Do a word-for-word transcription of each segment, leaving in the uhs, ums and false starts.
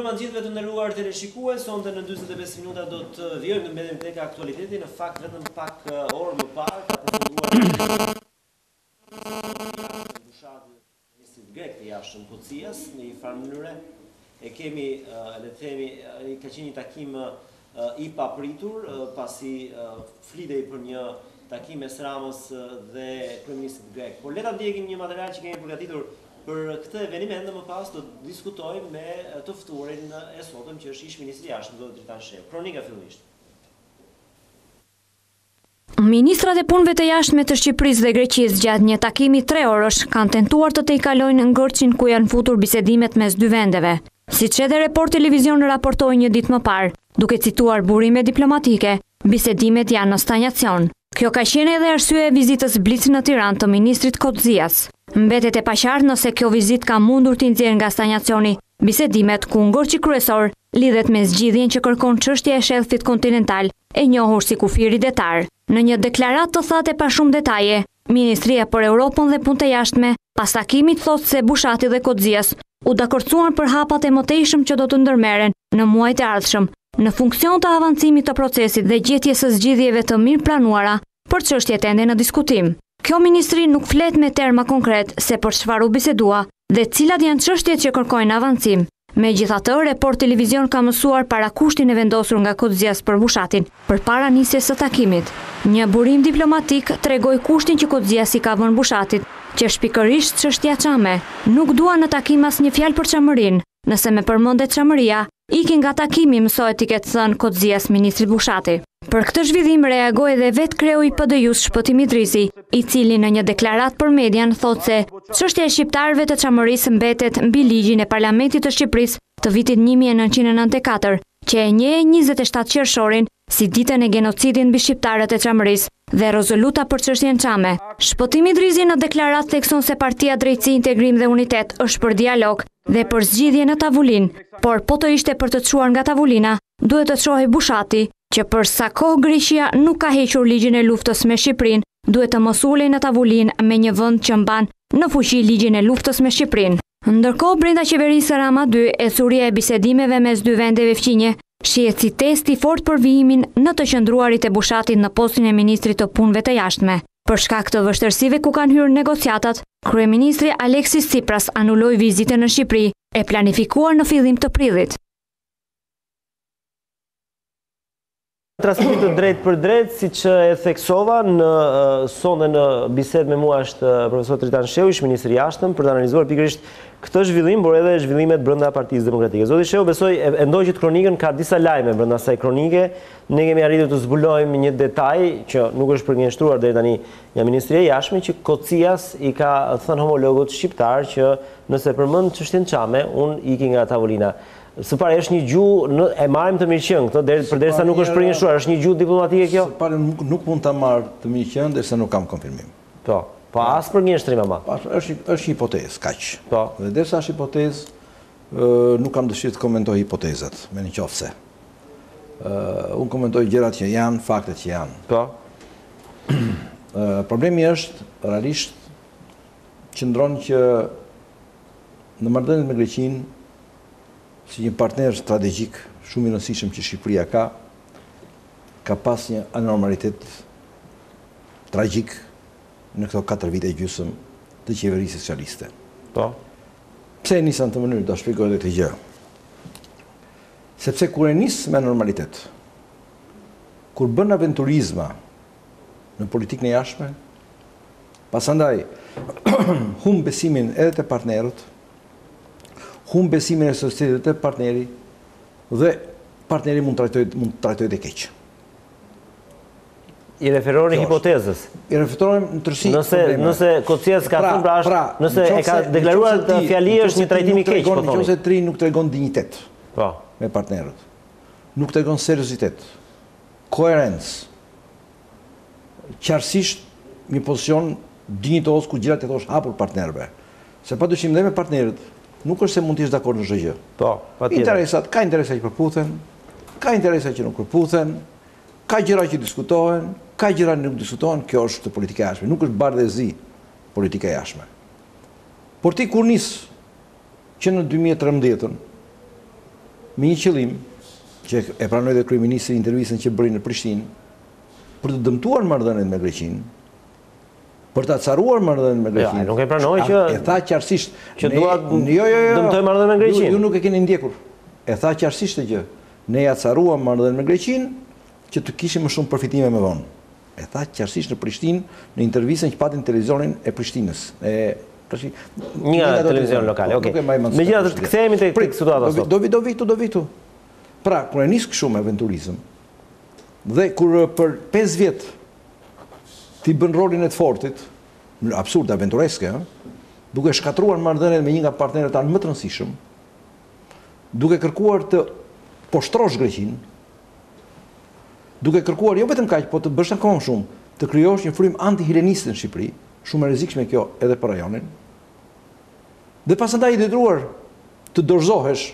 mbrëma gjithëve të nderuar teleshikues, sonte në dyzet e pesë minuta do të vijojmë në mbetjen tek aktualiteti, në fakt vetëm pak orë më parë ka tentuar mbushatje ministrit grek të jashtëm Kocias në një farë mënyre. E kemi, le të themi, ka qenë një takim i papritur, pasi flitej për një takim mes Ramës dhe kryeministrit grek. Por le ta ndjekim një material që kemi përgatitur për këtë eveniment dhe më pas do të diskutojmë me të ftuarin e sotëm që është ish ministri i jashtëm Zoti Dritan Sheu. Kronika fillimisht. Ministrat e punëve të jashtme të Shqipërisë dhe Greqisë gjatë një takimi tre orësh kanë tentuar të tejkalojnë ngërçin ku janë futur bisedimet mes dy vendeve. Siç edhe Report Televizion raportoi një ditë më parë, duke cituar burime diplomatike, bisedimet janë në stagnacion. Kjo ka qenë edhe arsye e vizitës blic në Tiranë të ministrit Kodzias. Mbetet e paqartë nëse kjo vizitë ka mundur t'i nxjerrë nga stagnacioni bisedimet ku ngërçi kryesor lidhet me zgjidhjen që kërkon çështja e shelfit kontinental, e njohur si kufiri detar. Në një deklaratë të thatë pa shumë detaje, Ministria për Europën dhe Punët e Jashtme pas takimit thotë se Bushati dhe Kodzias u dakordsuan për hapat e mëtejshëm që do të ndërmeren në muajt e ardhshëm në funksion të avancimit të procesit dhe gjetjes së zgjidhjeve të mirë planuara për çështjet ende në diskutim. Kjo ministri nuk flet me terma konkret se për çfarë u bisedua dhe cilat janë çështjet që kërkojnë avancim. Megjithatë, Report Televizion ka mësuar para kushtin e vendosur nga Kodzias për Bushatin përpara nisjes së takimit. Një burim diplomatik tregoi kushtin që Kodzias i ka vënë Bushatit, që është pikërisht çështja çame. Nuk dua në takim asnjë fjalë për çamërinë. Nëse më përmendet çamëria, iki nga takimi, mësohet t'i ketë thënë Kodzias ministrit Bushati. Për këtë zhvillim reagoi edhe vetë kreu i P D J-s Shpëtim Idrisi, i cili në një deklaratë për median thotë se çështja e shqiptarëve të çamërisë mbetet mbi ligjin e Parlamentit të Shqipërisë të vitit një mijë e nëntëqind e nëntëdhjetë e katër, që e njeh njëzet e shtatë qershorin si ditën e genocidit mbi shqiptarët e çamërisë dhe rezoluta për çështjen çame. Shpëtim Idrisi në deklaratë thekson se Partia Drejtësi, Integrim dhe Unitet është për dialog dhe për zgjidhje në tavolinë, por po të ishte për të çuar nga tavolina, duhet të çohej Bushati, që për sa kohë Greqia nuk ka hequr ligjin e luftës me Shqipërinë, duhet të mos ulej në tavolinë me një vend që mban në fuqi ligjin e luftës me Shqipërinë. Ndërkohë, brenda qeverisë Rama dy, ecuria e bisedimeve mes dy vendeve fqinje shihet si test i fortë për vijimin në të qëndruarit e Bushatit në postin e ministrit të punëve të jashtme. Për shkak të vështirësive ku kanë hyrë negociatat, kryeministri Aleksis Tsipras anuloi vizitën në Shqipëri e planifikuar në fillim të prillit. Transmetim të drejtë për drejtë, siç e theksova, në sonde në bisedë me mua është profesor Dritan Sheu, ish ministri i jashtëm, për të analizuar pikërisht këtë zhvillim, por edhe zhvillimet brenda Partisë Demokratike. Zoti Sheu, besoj e ndoqët kronikën, ka disa lajme brenda asaj kronike. Ne kemi arritur të zbulojmë një detaj që nuk është përgjigjëstruar deri tani nga Ministria e Jashtme, që Kocias i ka thënë homologut shqiptar që nëse përmend çështjen çame, unë iki nga tavolina. Së pari është një gjuhë, e marrim të mirëqen këtë, përderisa nuk është përgjigjëstruar, është një gjuhë diplomatike kjo? Së pari nuk, nuk mund ta marr të mirëqen derisa nuk kam konfirmim. Po, po as përgjigjëstrim ama. Është është një hipotezë, kaq. Po. Dhe derisa është hipotezë, nuk kam dëshirë të komentoj hipotezat, me në qofse. Unë komentoj gjërat që janë, faktet që janë. Po. Problemi është realisht qëndron që në marrëdhëniet me Greqinë, si një partner strategjik shumë i rëndësishëm që Shqipëria ka, ka pas një anormalitet tragjik në këto katër vite e gjysmë të qeverisë socialiste. Po. Pse e nisa në të mënyrë, do shpjegoj edhe këtë gjë. Sepse kur e nis me normalitet, kur bën aventurizma në politikën e jashtme, pasandaj humb besimin edhe te partnerët, humb besimin e societetit te partneri dhe partneri mund trajtohet mund trajtohet e keq. I referohen hipotezës. I referohen në tërësi. Nëse nëse Kocias ka thënë pra është, nëse e ka deklaruar të fjali është një trajtim i keq, po thoni. Nëse tri nuk tregon dinjitet. Po. Me partnerët. Nuk tregon seriozitet, koherencë. Qartësisht një pozicion dinjitos ku gjërat e thosh hapur partnerëve. Se padyshim dhe me partnerët nuk është se mund të jesh dakord në çdo gjë. Po, patjetër. Interesat, ka interesa që përputhen, ka interesa që nuk përputhen, ka gjëra që diskutohen, ka gjëra që nuk diskutohen, kjo është politika e jashtme, nuk është bardhëzi politika e jashtme. Por ti kur nis që në dy mijë e trembëdhjetë me një qëllim, që e pranoi dhe kryeministri intervistën që bëri në Prishtinë, për të dëmtuar marrëdhënien me Greqinë, për ta caruar marrëdhënien me Greqinë. Ja, nuk e pranoi që e tha qartësisht që dua jo jo jo dëmtoj marrëdhënien me Greqinë. Ju, ju nuk e keni ndjekur. E tha qartësisht të gjë. Ne ja caruam marrëdhënien me Greqinë që të kishim më shumë përfitime me vonë. E tha qartësisht në Prishtinë në intervistën që pati në televizionin e Prishtinës. E tash një televizion lokal. Okej. Megjithatë të kthehemi tek situata sot. Do vi do vi këtu, do vi këtu. Pra, kur e nis kështu me aventurizëm, dhe kur për pesë vjet ti bën rolin e të fortit, absurd aventureske, duke shkatruar marrëdhënien me një nga partnerët tanë më të rëndësishëm, duke kërkuar të poshtrosh Greqinë, duke kërkuar jo vetëm kaq, po të bësh akoma më shumë, të krijosh një frym anti-heleniste në Shqipëri, shumë e rrezikshme kjo edhe për rajonin. Dhe pastaj i detyruar të dorëzohesh,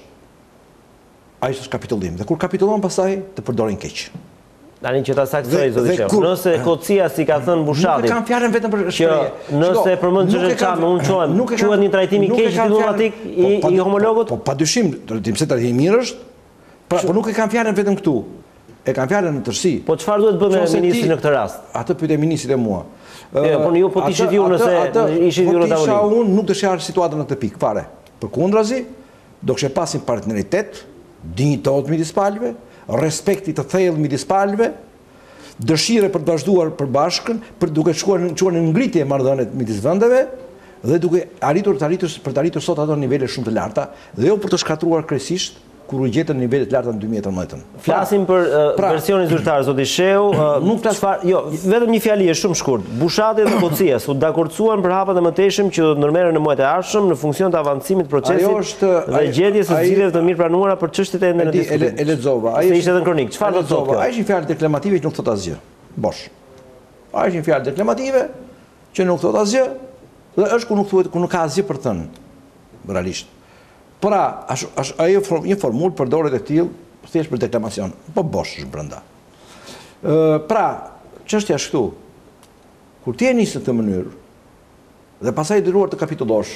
ai është kapitullim. Dhe kur kapitullon pastaj të përdorin keq. Tani që ta saktoj zoti shef. Nëse Kocia si ka thënë Bushati. Nuk e kam fjalën vetëm për shprehje. Nëse përmend Xherxha Çami, unë çohem, quhet një trajtim i keq diplomatik i homologut? Po padyshim, do të them se trajtimi i mirë është. Pra, po nuk e kam fjalën vetëm këtu. E kam fjalën në tërësi. Po çfarë duhet bëjë me ministrin në këtë rast? Atë pyetja ministrit e mua. Jo, po ju po tishit ju nëse ishit ju në tavolinë. Po unë nuk do shar situatën në këtë pikë fare. Përkundrazi, do kishte pasin partneritet, dinjitet midis palëve, respekti të thellë midis palëve, dëshire për të vazhduar përbashkën, për duke shkuar në ngritje e marrëdhënieve midis vendeve dhe duke arritur të arritur për të arritur sot ato nivele shumë të larta dhe jo për të shkatruar krejtësisht kur u gjetën nivelet larta në dy mijë e tërmbëdhjetë. Flasim për versionin zyrtar zoti Sheu, nuk çfarë, jo, vetëm një fjali është shumë shkurt. Bushati dhe Kocia u dakordsuan për hapat e mëtejshëm që do të ndërmerren në muajt e ardhshëm në funksion të avancimit të procesit dhe gjetjes së zgjidhjeve të mirë pranuara për çështjet e ende në diskutim. E lexova. Ai ishte edhe në kronik. Çfarë do të thotë kjo? Ai është një fjalë deklamative që nuk thot asgjë. Bosh. Ai është një fjalë deklamative që nuk thot asgjë dhe është ku nuk thuhet, ku nuk ka asgjë për thënë. Realisht. Pra, ajo një formulë përdoret e tillë, thjesht për deklamacion, po bosh është brenda. Pra, çështja është këtu. Kur ti e nis në këtë mënyrë dhe pastaj detyruar të kapitullosh,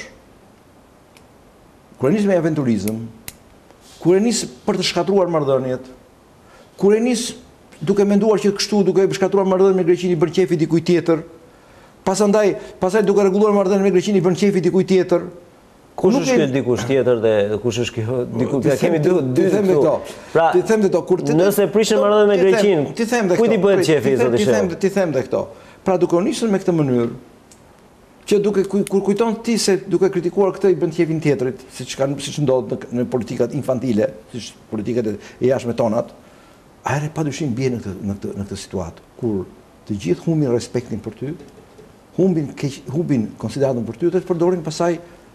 kur e nis me aventurizëm, kur e nis për të shkatruar marrëdhëniet, kur e nis duke menduar që kështu duke shkatruar marrëdhënien me Greqinë i bën qefi dikujt tjetër, pastaj pastaj duke rregulluar marrëdhënien me Greqinë i bën qefi dikujt tjetër. Kush është ky dikush tjetër dhe kush është ky diku? Kemi dy dy këto. Pra, ti them këto kur ti nëse prishin marrëdhënien me Greqinë, ti them dhe këto. Kujt i bëhet qefi zoti Ti them ti them dhe këto. Pra duke u nisur me këtë mënyrë, që duke kur kujton ti se duke kritikuar këtë i bën qefin tjetrit, siç kanë siç ndodh në politikat infantile, siç politikat e jashtme tonat, ajre padyshim bie në këtë në këtë në këtë situatë kur të gjithë humbin respektin për ty, humbin humbin konsideratën për ty dhe të përdorin pasaj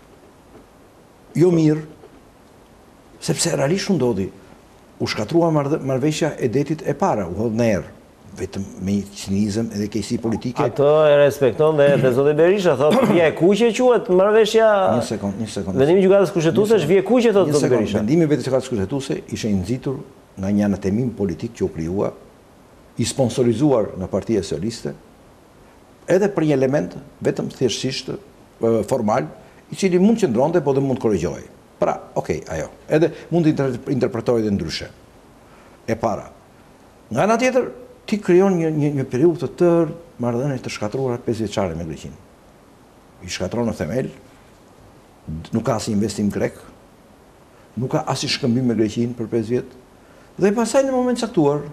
jo mirë, sepse realisht u ndodhi. U shkatrua marrëveshja e detit e para, u hodh në erë, vetëm me cinizëm edhe keqësi politike. Ato e respekton dhe dhe zoti Berisha thotë vje kuqe quhet marrëveshja. Një sekond, një sekond. Vendimi i gjykatës kushtetuese është vje kuqe thotë zoti Berisha. Vendimi i gjykatës kushtetuese ishte i nxitur nga një anatemim politik që u krijua, i sponsorizuar nga Partia Socialiste, edhe për një element vetëm thjeshtësisht formal, i cili mund të qëndronte, po dhe mund të korrigjojë. Pra, okay, ajo. Edhe mund të interpretohej dhe ndryshe. E para. Nga ana tjetër, ti krijon një një, një periudhë të tërë marrëdhënie të shkatruara pesëvjeçare me Greqinë. I shkatron në themel, nuk ka asnjë investim grek, nuk ka asnjë shkëmbim me Greqinë për pesë vjet. Dhe pastaj në moment caktuar,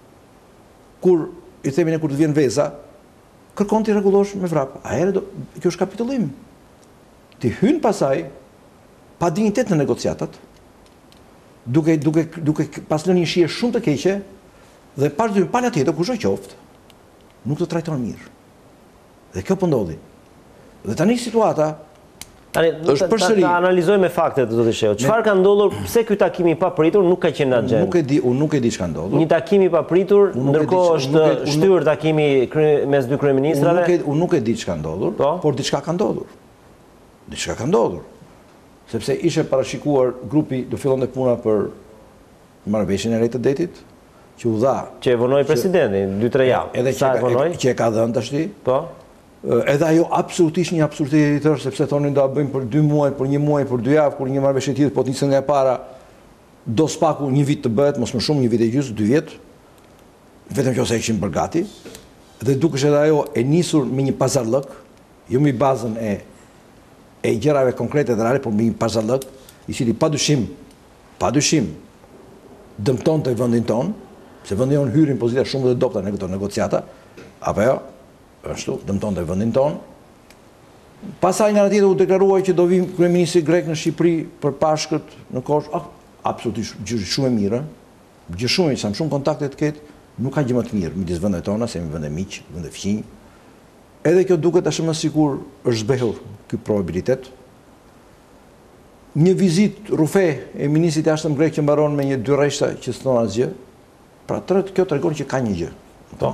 kur i themi ne kur të vjen veza, kërkon ti rregullosh me vrap. A herë do kjo është kapitullim. Ti hyn pasaj pa dinjitet në negociatat, duke duke duke pas lënë një shije shumë të keqe dhe pas dy pala tjetër kush do qoftë, nuk të trajton mirë. Dhe kjo po ndodhi. Dhe tani situata tani është përsëri ta analizojmë me faktet zoti Sheu. Çfarë ka ndodhur? Pse ky takim i papritur nuk ka qenë në agjendë? Nuk e di, unë nuk e di çka ndodhur. Një takim i papritur, ndërkohë është shtyr takimi mes dy kryeministrave. Unë nuk e unë nuk e di çka ndodhur, por diçka ka ndodhur. Diçka ka ndodhur. Sepse ishte parashikuar grupi do fillonte puna për marrëveshjen e re të detit, që u dha. Që e vonoi presidenti dy tre javë. Edhe që e vonoi, që e ka dhënë tashti. Po. Edhe ajo absolutisht një absurditet i tërë, sepse thonin do ta bëjmë për dy muaj, për një muaj, për dy javë, kur një marrëveshje tjetër po të nisën nga e para. do spaku një vit të bëhet, mos më shumë, një vit e gjysmë, dy vjet, vetëm që ose ishim përgati, dhe dukesh edhe ajo e nisur me një pazarllëk, jo me bazën e e gjërave konkrete dhe reale, por me një pazarllëk, i cili padyshim, padyshim dëmtonte vendin ton, se vendi jon hyrin pozita shumë të dobta në këto negociata, apo jo, ashtu dëmtonte vendin ton. Pasaj nga në tjetër u deklaruaj që do vim kryeministri grek në Shqipëri për Pashkët në Kosh, ah, absolutisht gjë shumë e mirë, gjë shumë, sa më shumë kontakte të ketë, nuk ka gjë më të mirë midis vendeve tona, se jemi vende miq, vende fqinj. Edhe kjo duket ashtu më sikur është zbehur ky probabilitet. Një vizitë rufe e ministrit e jashtëm grek që mbaron me një dy rreshta që s'thon asgjë. Pra tërë kjo tregon që ka një gjë. Po.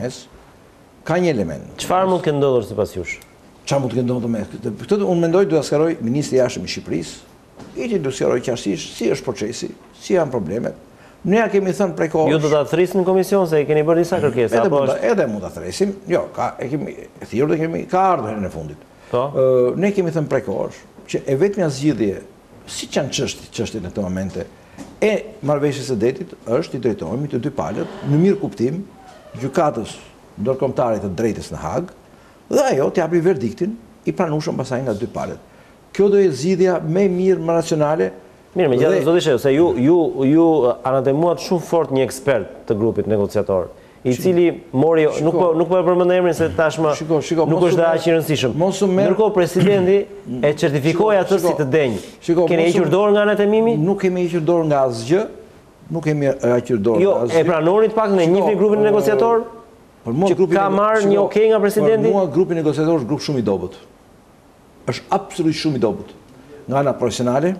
Ka një element. Çfarë mund të ketë ndodhur sipas jush? Çfarë mund të ketë ndodhur me këtë? Unë mendoj duhet ta sqaroj ministri i jashtëm i Shqipërisë. I që do sqaroj qartësisht si është procesi, si janë problemet. Ne ja kemi thënë prej kohësh. Ju do ta thrisni në komision se i keni bërë disa kërkesa apo është? Edhe mund ta thresim. Jo, ka e kemi e thirrur dhe kemi ka ardhur herën e fundit. Po. Ë ne kemi thënë prej kohësh që e vetmja zgjidhje, siç janë çështjet, çështjet në këto momente, e marrëveshjes së detit është i drejtohemi të dy palët në mirë kuptim gjykatës ndërkombëtare të drejtës në Hag dhe ajo të japi verdiktin i pranueshëm pasaj nga dy palët. Kjo do jetë zgjidhja më e mirë, më racionale. Mirë, megjithatë zoti Shehu, se ju ju ju anatemuat shumë fort një ekspert të grupit negociator, i cili mori nuk po nuk po e përmend emrin se tashmë nuk është aq i rëndësishëm. Ndërkohë presidenti e certifikoi atë si të denj. Keni hequr dorë nga anatemimi? Nuk kemi hequr dorë nga asgjë. Nuk kemi hequr dorë nga asgjë. Jo, e pranoni të paktën e njihni grupin negociator? Për mua grupi ka marrë një okay nga presidenti? Për mua grupi negociator është grup shumë i dobët. Është absolutisht shumë i dobët. Nga ana profesionale,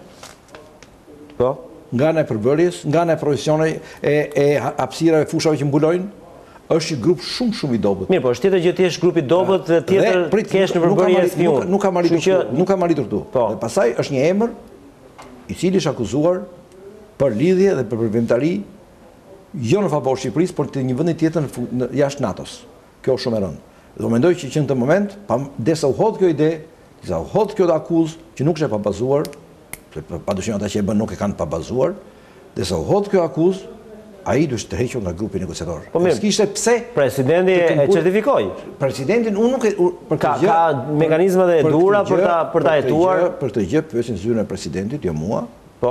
po, nga ana e përbërjes, nga ana e profesioneve e e hapësirave fushave që mbulojnë, është një grup shumë shumë i dobët. Mirë, po është tjetër gjë ti je grup i dobët dhe tjetër kesh në përbërje e spion. Nuk kam arritur këtu, nuk kam arritur këtu. Dhe pastaj është një emër i cili është akuzuar për lidhje dhe për përvimtari jo në favor Shqipërisë, por të një vendi tjetër në jashtë NATO-s. Kjo është shumë e rëndë. Dhe mendoj që që në të moment, derisa u hodh kjo ide, derisa u hodh kjo akuzë që nuk është e pabazuar, se padyshim ata që e bën nuk e kanë pabazuar, derisa u hodh kjo akuzë, ai duhet të hequr nga grupi negociator. Po mirë, kishte pse presidenti e certifikoi. Presidentin unë nuk e për ka ka mekanizmat e dhura për ta për ta hetuar. Për këtë gjë pyesin zyrën e presidentit, jo mua. Po.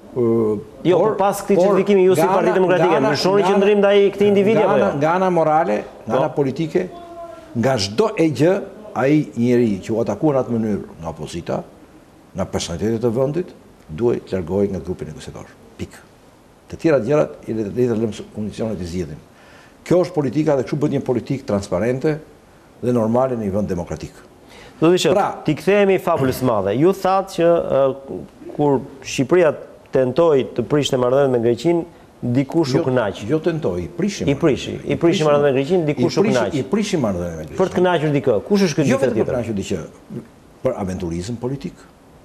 Jo, por pas këtij certifikimi ju si Parti Demokratike ndryshoni qendrim ndaj këtij individi apo jo? Nga ana morale, nga ana politike, nga çdo e gjë, ai njeri që u atakuan në atë mënyrë nga opozita, nga personalitetet e vendit, duhet të largohej nga grupi negociator. Pikë. Të tjera gjërat i le të lëmë kondicionet i zgjidhin. Kjo është politika dhe kështu bëhet një politikë transparente dhe normale në një vend demokratik. Do të thotë, ti kthehemi fabulës madhe. Ju thatë që kur Shqipëria tentoi të prishte marrëdhëniet me Greqinë, dikush u kënaq. Jo tentoi, i prishim. I prishi, i prishi marrëdhëniet me Greqinë, dikush u kënaq. I prishim marrëdhëniet me Greqinë. Për të kënaqur dikë. Kush është ky dikë tjetër? Jo për të kënaqur dikë, për aventurizëm politik,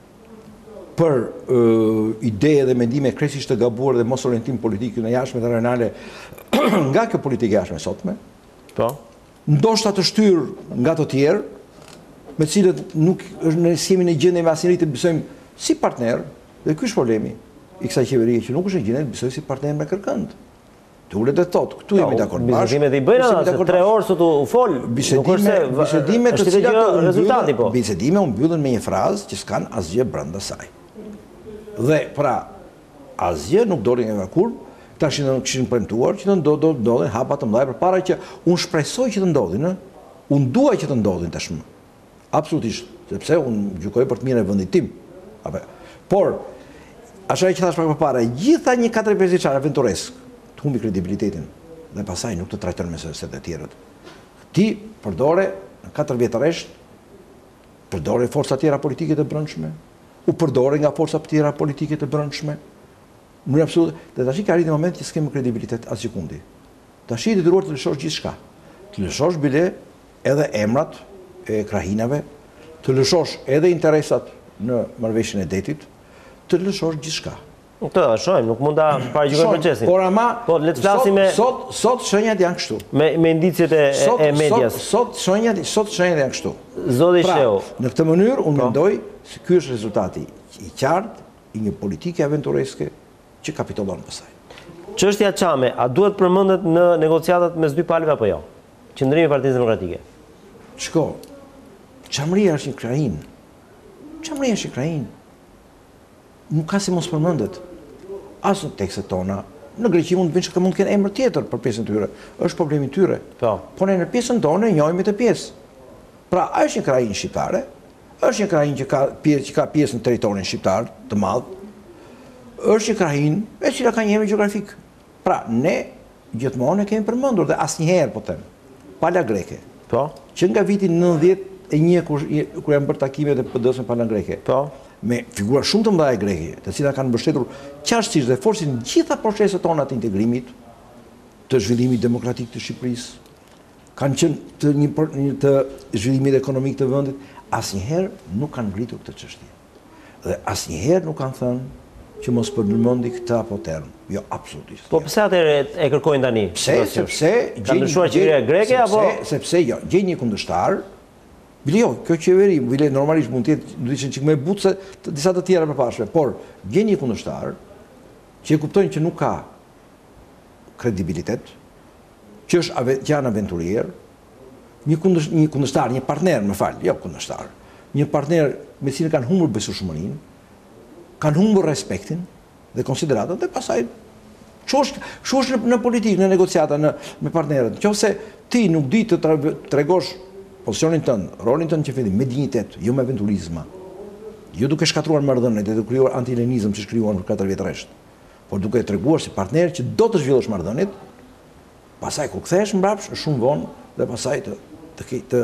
për ide dhe mendime krejtësisht të gabuar dhe mos orientim politik në jashtme dhe renale nga kjo politikë jashtme sotme. Po. Ndoshta të shtyr nga të tjerë, me cilët nuk ne jemi në gjendje me asnjëri të besojmë si partner, dhe ky është problemi i kësaj qeverie që nuk është në gjendje të besojë si partner me kërkënd. Të ulet dhe thotë, këtu jemi dakord bashkë. Bisedimet i bëjnë ata, se tre orë sot u fol. Bisedime të cilat rezultati po. Bisedime u mbyllën me një frazë që s'kan asgjë brenda saj. Dhe pra, asgjë nuk doli nga kur, tash që nuk kishin premtuar që do do ndodhin hapa të mëdha përpara që unë shpresoj që të ndodhin, ë. Unë dua që të ndodhin tashmë. Absolutisht, sepse unë gjykoj për të mirën e vendit tim. Apo. Por, asaj që thash pak më parë, gjitha një katër pesë vjeçar aventuresk, të humbi kredibilitetin dhe pasaj nuk të trajton me se të tjerët. Ti përdore në katër vjetëresht, përdore forca tjera politike të brendshme, u përdore nga forca tjera politike të brendshme, në mënyrë absolute, dhe tash ka arritur moment që s'kemë kredibilitet as sekundi. Tash i detyruar të lëshosh gjithçka. Të lëshosh bile edhe emrat e krahinave, të lëshosh edhe interesat në marrëveshjen e detit, të lëshosh gjithçka. Këtë da shohim, nuk mund ta paragjykojmë procesin. Por ama, po le të flasim me sot sot shenjat janë kështu. Me me indicjet e e medias. Sot shenjat sot shenjat janë kështu. Zoti Shehu. Në këtë mënyrë unë mendoj se ky është rezultati i qartë i një politike aventureske që kapitolon pasaj. Çështja Çame, a duhet përmendet në negociatat mes dy palëve apo jo? Qëndrimi i Partisë Demokratike. Shko, Çamria është një krajinë. Çamria është një krajinë. Nuk ka si mos përmendet. As në tekstet tona, në Greqi mund të vinë që mund të kenë emër tjetër për pjesën tyre. Është problemi tyre. Po. Po ne në pjesën tonë e njohim të pjesë. Pra, është një krajinë shqiptare, është një krajinë që ka pjesë që ka pjesë në territorin shqiptar të madh. Është një krajinë e cila ka një emër gjeografik. Pra, ne gjithmonë e kemi përmendur dhe asnjëherë po them. Pala greke. Po. Që nga viti nëntëdhjetë e një kur kur janë bërë takimet e P D-s me pala greke. Po. Me figura shumë të mëdha greke, të cilat kanë mbështetur qashtësisht dhe forcin gjitha proceset tona të integrimit, të zhvillimit demokratik të Shqipërisë, kanë qenë të një, një të zhvillimit ekonomik të vendit, asnjëherë nuk kanë ngritur këtë çështje. Dhe asnjëherë nuk kanë thënë që mos përmendi këtë apo term. Jo, absolutisht. Po pse atëherë e kërkojnë tani? Pse? Sepse ka ndryshuar qeveria greke apo sepse jo, gjej një kundërshtar. Bile jo, kjo qeveri, bile normalisht mund të jetë, do të ishte çik më e butë se të, disa të tjera përpashme, por gjen një kundërshtar që e kuptojnë që nuk ka kredibilitet, që është ave, që janë aventurier, një kundërshtar, një kundërshtar, një partner, më fal, jo kundërshtar, një partner me cilin kanë humbur besueshmërinë, kanë humbur respektin dhe konsideratën dhe pastaj çosh çosh në, në politikë, në negociata në me partnerët. Nëse ti nuk di të tregosh pozicionin tënd, rolin tënd që fillim me dinjitet, jo me aventurizma, jo duke shkatruar marrëdhëniet dhe duke krijuar antilenizëm që shkryuan për katër vjet rresht, por duke treguar si partner që do të zhvillosh marrëdhëniet, pastaj kur kthehesh mbrapsht është shumë vonë dhe pastaj të të të, të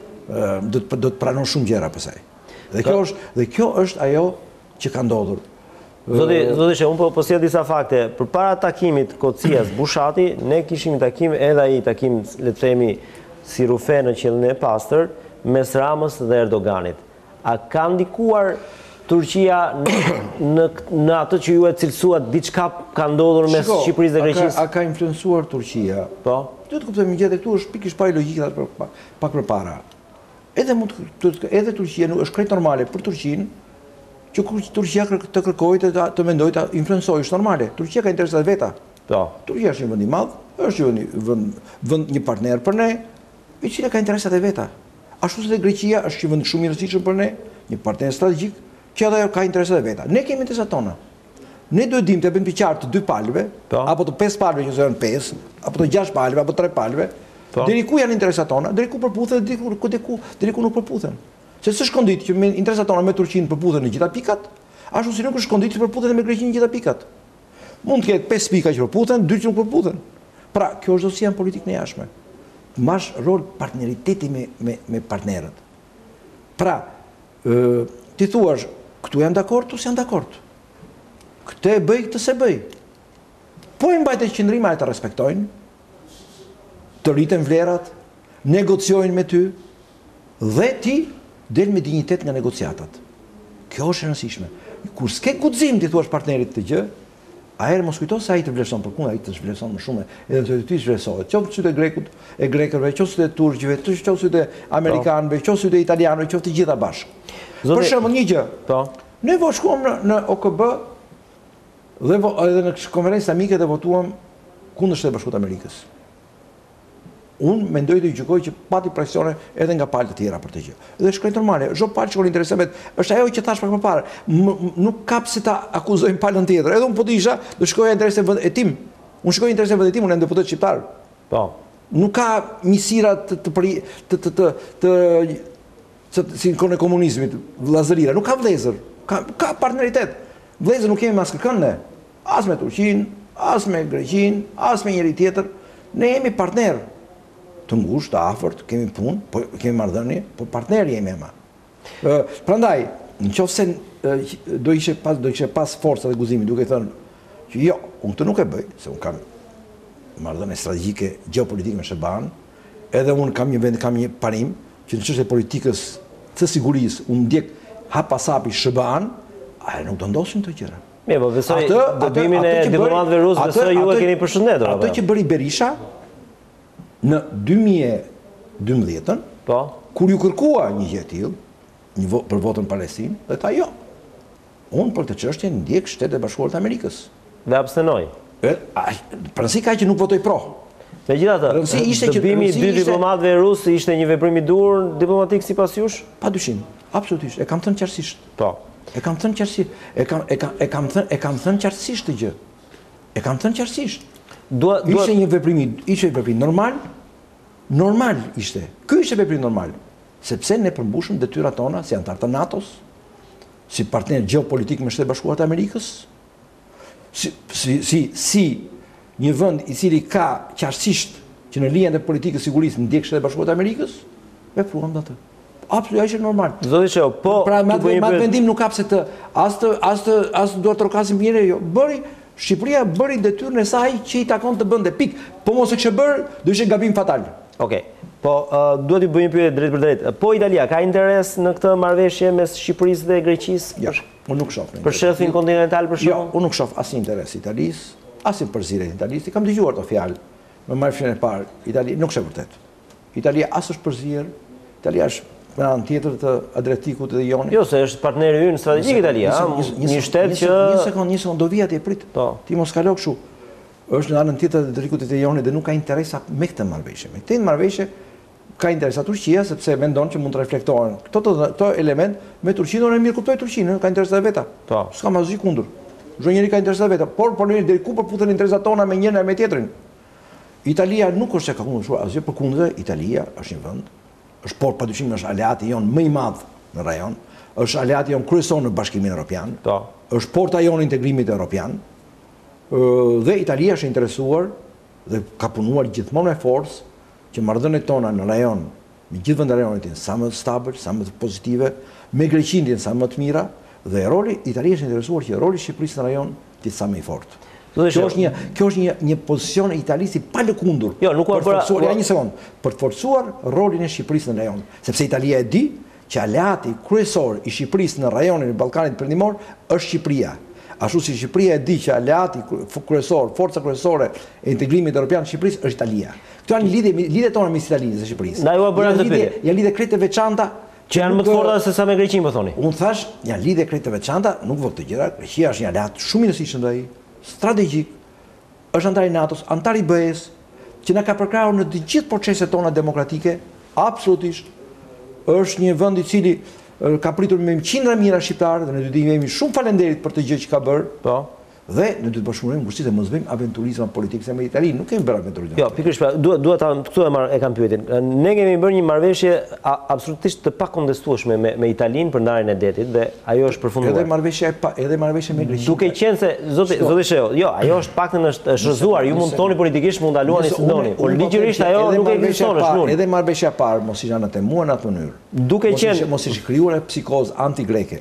do të do të pranon shumë gjëra pastaj. Dhe kjo është dhe kjo është ajo që ka ndodhur. Zoti, zoti, unë po po sjell disa fakte. Përpara takimit Kocias Bushati, ne kishim takim edhe ai takim, le të themi, si rufe në qellin e pastër mes Ramës dhe Erdoganit. A ka ndikuar Turqia në, në, në atë që ju e cilësuat diçka ka ndodhur mes Shqipërisë dhe Greqisë? A ka influencuar Turqia? Po. Duhet të kuptojmë një gjë, këtu është pikërisht pa logjika pak përpara. Edhe mund të edhe Turqia nuk është krejt normale për Turqinë, që kur Turqia të kërkojë të, të mendojë të influencojë, është normale. Turqia ka interesat veta. Po. Turqia është një vend i madh, është një vend, vend një partner për ne, i cili ka interesat e veta. Ashtu si dhe Greqia është një vend shumë i rëndësishëm për ne, një partner strategjik, që edhe ka interesat e veta. Ne kemi interesat tona. Ne duhet dim të bëjmë qartë të dy palëve, apo të pesë palëve që janë pesë, apo të gjashtë palëve, apo tre palëve, deri ku janë interesat tona, deri ku përputhen, deri ku, deri ku, deri ku nuk përputhen. Se s'është konditë që me interesat tona me Turqinë përputhen në gjitha pikat, ashtu si nuk është konditë që përputhen me Greqinë në gjitha pikat. Mund të ketë pesë pika që përputhen, dy që nuk përputhen. Pra, kjo është dosja në politikën e jashtme. Mash rol partneriteti me, me, me partnerët. Pra, e, ti thuash, këtu janë dakord, tu janë dakord. Këtë e bëj, këtë se bëj. Po e mbajtë qëndrima e të respektojnë, të rriten vlerat, negociojnë me ty, dhe ti del me dignitet nga negociatat. Kjo është e rëndësishme. Kur s'ke guxim ti thuash partnerit të gjë, aherë mos kujto se ai të vlerëson për punë, ai të vlerëson më shumë, edhe të ty vlerësohet. Qoftë sytë e grekut, e grekëve, qoftë sytë e turqëve, qoftë sytë e amerikanëve, qoftë sytë e italianëve, qoftë të gjitha bashkë. Për shembull një gjë. Po. Ne vo shkuam në, në O K B dhe vo, edhe në konferencë amike dhe votuam kundër Shtetit Bashkuar të Amerikës. Unë mendoj të gjykoj që pati presione edhe nga palët të tjera për të gjë. Dhe shkoj normale, çdo palë që interesemet, është ajo që thash pak më parë, nuk kap si ta akuzojmë palën tjetër. Edhe unë po të isha, do shkoj interese vend e tim. Unë shkoj interese vend e tim, unë jam deputet shqiptar. Po. Nuk ka misira të të të të të si në kohën e komunizmit, vllazërira, nuk ka vëllezër, ka ka partneritet. Vëllezër nuk kemi mas kërkën ne, as me Turqinë, as me Greqinë, as me njëri tjetër. Ne jemi partner. Të ngushtë, të afërt, kemi punë, po kemi marrëdhënie, po partner jemi ema. Uh, prandaj, nëse do ishe pas do ishe pas forca dhe guzimi duke thënë që jo, unë këtë nuk e bëj, se unë kam marrëdhënie strategjike gjeopolitike me SBA-n, edhe unë kam një vend, kam një parim që në çështje politikës të sigurisë unë ndjek hapasapi SBA-n, a nuk do ndosin këto gjëra. Mirë, po besoj dobimin e diplomatëve rusë, besoj ju e keni përshëndetur. Ato që bëri Berisha në dy mijë e dymbëdhjetë, po, kur ju kërkua një gjë e tillë, një vo, për votën Palestinë, dhe tha jo. Unë për të çështjen ndjek Shtetet e Bashkuara të Amerikës. Dhe abstenoj. Rëndësi ka që nuk votoj pro. Megjithatë, Rëndësi ishte që- dëbimi i rëndësi dy ishte- diplomatëve rusë ishte një veprim i dur diplomatik sipas jush? Padyshim, absolutisht. E kam thënë qartësisht. Po. E kam thënë qartësisht. E kam e kam e kam thënë e kam thënë qartësisht të gjë. E kam thënë qartësisht. Dua dua Ishte një veprim, i- ishte një veprim normal. Normal ishte. Ky ishte veprim normal. Sepse ne përmbushëm detyrat tona si antar të NATO-s, si partner gjeopolitik me Shtetet Bashkuara të Amerikës, si si si, si një vend i cili ka qartësisht që në linjat e politikës sigurisë ndjek Shtetet Bashkuara të Amerikës, vepruam atë. Absolutisht është normal. Zoti Sheu, po Pra me t'ju bëj një atë pyetje. vendim nuk ka pse të as të as të as të duhet trokasim mirë, jo. Bëri Shqipëria bëri detyrën e saj që i takon të bënte. Pik. Po mos e kishte bërë, do ishte gabim fatal. Okej. Po uh, duhet t'ju bëj një pyetje drejt për drejt. Po Italia ka interes në këtë marrëveshje mes Shqipërisë dhe Greqisë? Jo, unë nuk shoh. Për shelfin kontinental për Jo, shkak? unë nuk shoh asnjë interes Italisë, asnjë përzierje Italisë. Kam dëgjuar të fjalë me marrëveshjen e parë. Itali nuk është e vërtet. Italia as është përzier, Italia është në anën tjetër të Adriatikut dhe Jonit. Jo, se është partneri ynë strategjik Italia, një shtet që Një sekond, një sekond, do vija ti e prit. Po. Ti mos kalo kështu. Është në anën tjetër të Adriatikut dhe Jonit dhe nuk ka interesa me këtë marrëveshje. Me këtë marrëveshje ka interesa Turqia sepse mendon që mund të reflektohen këto të- këto element me Turqinë, unë e mirë kuptoj Turqinë, ka interesa veta. Po. S'ka asgjë kundër. Çdo njeri ka interesa veta, por po ne deri ku përputhen interesat tona me njërin e me tjetrin. Italia nuk është e ka kundërshtuar asgjë, përkundër, Italia është një vend, është por padyshim është aleati jon më i madh në rajon, është aleati jon kryesor në Bashkimin Evropian, Po. është porta jon e integrimit evropian, ë, dhe Italia është interesuar dhe ka punuar gjithmonë me forcë që marrëdhëniet tona në rajon me gjithë vendet e rajonit të jenë sa më stabil, sa më të pozitive, me Greqinë të jenë sa më të mira dhe roli Italia është interesuar që roli i Shqipërisë në rajon të jetë sa më i fortë. Zoti Kjo Sheu, është një kjo është një një pozicion e Italisë i palëkundur. Jo, nuk ua për bëra- forcuar, ua- ja një sekond, për të forcuar rolin e Shqipërisë në rajon, sepse Italia e di që aleati kryesor i Shqipërisë në rajonin e Ballkanit Perëndimor është Shqipëria. Ashtu si Shqipëria e di që aleati kryesor, forca kryesore e integrimit evropian të Shqipërisë është Italia. Këto janë lidhje lidhjet tona mes Italisë dhe Shqipërisë. Na ju a bëra Janë këtë lidhje- pyetje. Janë lidhje krejt të veçanta që janë më të forta se sa me Greqinë po thoni. Unë thash, janë lidhje krejt të veçanta, nuk vë këtë gjëra. Greqia është një aleat shumë i rëndësishëm ndaj, strategjik, është antar i NATO-s, antar i B E-s, që na ka përkrahur në të gjithë proceset tona demokratike, absolutisht. Është një vend i cili ë, ka pritur me qindra mijëra shqiptarë dhe ne duhet i jemi shumë falenderit për të gjë që ka bërë. Po. Dhe ne duhet të bashkëpunojmë kushtet e mos bëjmë aventurizma politik se me Italinë nuk kemi bërë aventurizma. Jo, pikërisht pra, dua dua ta këtu e marr e kam pyetin. Ne kemi bërë një marrëveshje a- absolutisht të pakontestueshme me me Italinë për ndarjen e detit dhe ajo është Edhe përfunduar. marrëveshja e pa, edhe marrëveshja me Greqinë. Duke qenë se zoti zoti Sheu, jo, ajo është paktën është është rrëzuar, ju mund të thoni politikisht mund ndaluani si doni, por ligjërisht ajo nuk ekziston, është nul. Edhe marrëveshja e parë mos ishte anëtemuar në atë mënyrë. Duke Mos qenë ishte- mos ishte krijuar psikozë anti-greke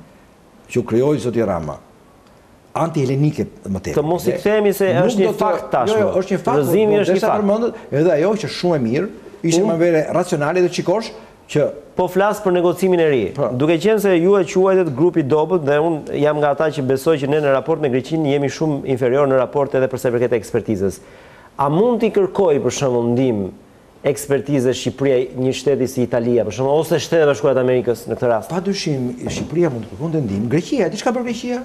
që u krijoi zoti Rama. Anti-helenike më tepër. Të mos i kthehemi se Nuk është një do të- fakt tashmë. Jo, jo, është një fakt. Rrëzimi por është një derisa fakt. përmendet, edhe ajo që është shumë e mirë, ishte Unë- marrëveshje racionale dhe çikosh që Po flas për negocimin e ri. Po. Duke qenë se ju e quajtet grupi i dobët dhe unë jam nga ata që besoj që ne në raport me Greqinë jemi shumë inferior në raport edhe për sa i përket ekspertizës. A mund t'i kërkoj për shembull ndihmë ekspertizë Shqipëria një shteti si Italia, për shembull, ose Shtetet Bashkuara të Amerikës në këtë rast? padyshim Shqipëria mund të kërkonte ndihmë. Greqia, di çka bën Greqia?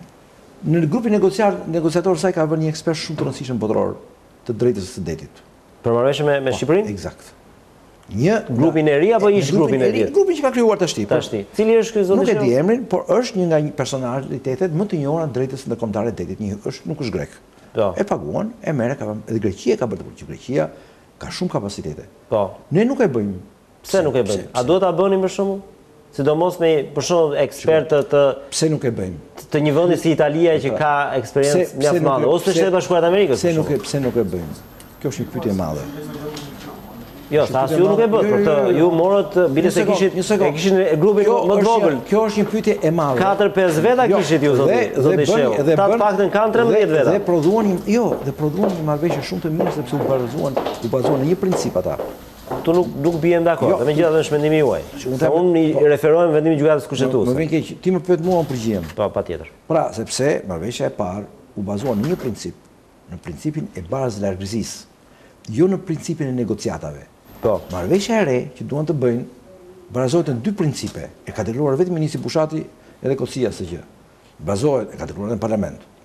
Në grupin negociar, negociator saj ka vënë një ekspert shumë të rëndësishëm botror të drejtës së detit. Për marrëveshje me, me Shqipërinë? Eksakt. Një Grupin e ri apo ish Grupin grupin e e ri, ri? grupin që ka krijuar tashti. po. Tashti. Cili është ky zoti? Nuk e di Sheu? emrin, por është një nga një personalitetet më të njohura drejtës ndërkombëtare të detit. Një është nuk është grek. Po. E paguan, e merre ka edhe Greqia ka bërë të që Greqia ka shumë kapacitete. Po. Ne nuk e bëjmë. Pse nuk e bëjmë? A duhet ta bënim për shembull? Sidomos me për shembull ekspertë të Pse nuk e bëjmë? të një vendi si Italia që ka eksperiencë Pse- mjaft pse nuk madhe, e- ose pse- Shtetet Bashkuara të Amerikës. Pse për nuk e shembull. pse nuk e bëjmë? Kjo është një pyetje e madhe. Jo, sa as ju nuk e bët, Jo, për jo, të jo, jo. ju morët bile Një se sekond, kishit një sekond. e kishin e grupin Kjo më të është një- vogël. Kjo është një pyetje e madhe. katër pesë veta Jo, kishit ju zoti, dhe- zoti dhe bën- Sheu. dhe Ta të bën- paktën kanë dhe- trembëdhjetë veta. Dhe prodhuan një, jo, dhe prodhuan një marrëveshje shumë të mirë sepse u bazuan, u bazuan në një princip ata. Tu nuk nuk bien dakord, Jo. dhe megjithatë është mendimi juaj. Unë Sa them- unë i po. referohem vendimin e gjykatës Më kushtetuese. vjen keq, ti më pyet mua unë përgjigjem. Po, patjetër. Pra, sepse marrëveshja e parë u bazuan në një princip, në principin e barës largësisë, jo në principin e negociatave. Po. Marrëveshja e re që duan të bëjnë bazohet në dy principe. E ka deklaruar vetëm ministri Bushati edhe Kosia së gjë. Bazohet, e ka deklaruar në parlament.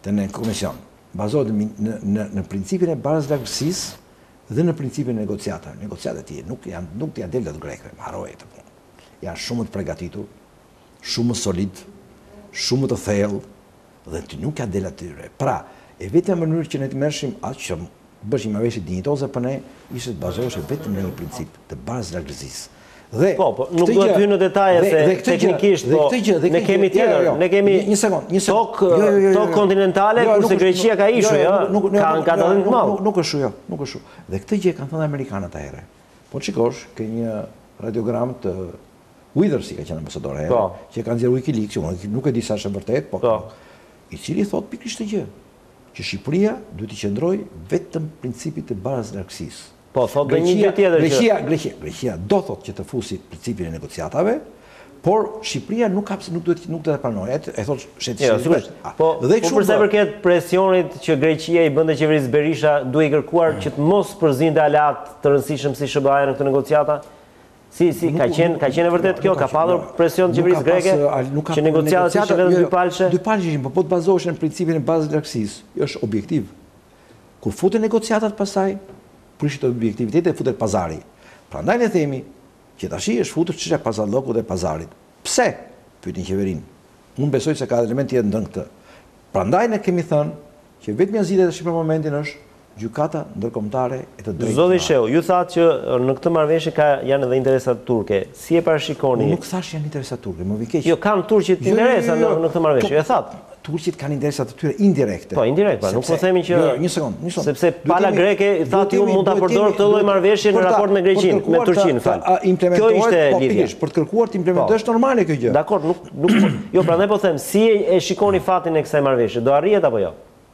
të në komision bazohet në, në, në principin e barazlagësisë dhe në principin e negociatave. Negociatat e nuk janë nuk janë delë të grekëve, harroje të punë. Janë shumë të përgatitur, shumë solid, shumë të thellë dhe ti nuk ka delë atyre. Pra, e vetëm mënyrë që ne të merrshim atë që bëshim marrëveshje dinjitoze për ne ishte të bazohej vetëm në një princip të barazlagësisë. Dhe po, po, nuk do të hyj në detaje se teknikisht, po, ne kemi tjetër, ne kemi një sekond, një sekond. Tokë tok kontinentale kurse Greqia ka ishuj, ëh, kanë ka dhënë të madh. Nuk është jo, nuk është. Dhe këtë gjë kanë thënë amerikanët atëherë. Po shikosh, ke një radiogram të Withers, si ka qenë ambasador herë, që kanë nxjerrë WikiLeaks, nuk e di sa është e vërtet, po i cili thotë pikërisht këtë gjë, që Shqipëria duhet të qëndrojë vetëm principit të barazlagësisë. Po, thot dhe një gjë tjetër që... Greqia, Greqia, Greqia do thot që të fusi principin e negociatave, por Shqipëria nuk ka nuk duhet nuk do ta pranojë. E thot shetë. Jo, sigurisht. Po, po përsa i përket presionit që Greqia i bënte qeverisë Berisha, duhet i kërkuar që të mos përzinte aleat të rëndësishëm si S B A-ja në këtë negociata. Si si ka qenë ka qenë vërtet kjo, ka pasur presion të qeverisë greke që negociatat ishin vetëm dypalshe. Dypalshe, po po të bazoheshin në principin e barazlagësisë. Është objektiv. Kur futen negociatat pastaj prishet objektiviteti e futet pazari. Prandaj ne themi që tash është futur çështja e pazarllokut dhe pazarit. Pse? Pyetin qeverinë. Unë besoj se ka element tjetër ndër këtë. Prandaj ne kemi thënë që vetëm zgjidhja tash për momentin është gjykata ndërkombëtare e të drejtë. Zoti Sheu, ju thatë që në këtë marrëveshje ka janë edhe interesat turke. Si e parashikoni? Nuk thash janë interesat turke, më vjen keq. Jo, kanë turqit interesa në këtë marrëveshje, e thatë. Turqit kanë interesat të tyre indirekte. Po, indirekt, pa, nuk po themi që... Një sekond, një sekond. Sepse pala greke, thatë ju mund të përdorë këtë lloj marrëveshje në raport me Greqinë, me Turqinë, fal. Kjo ishte lidhja. Për të kërkuar të implementosh është normale kjo gjë. Dakor, nuk nuk jo, prandaj po them, si e shikoni fatin e kësaj marrëveshje? Do arrihet apo jo?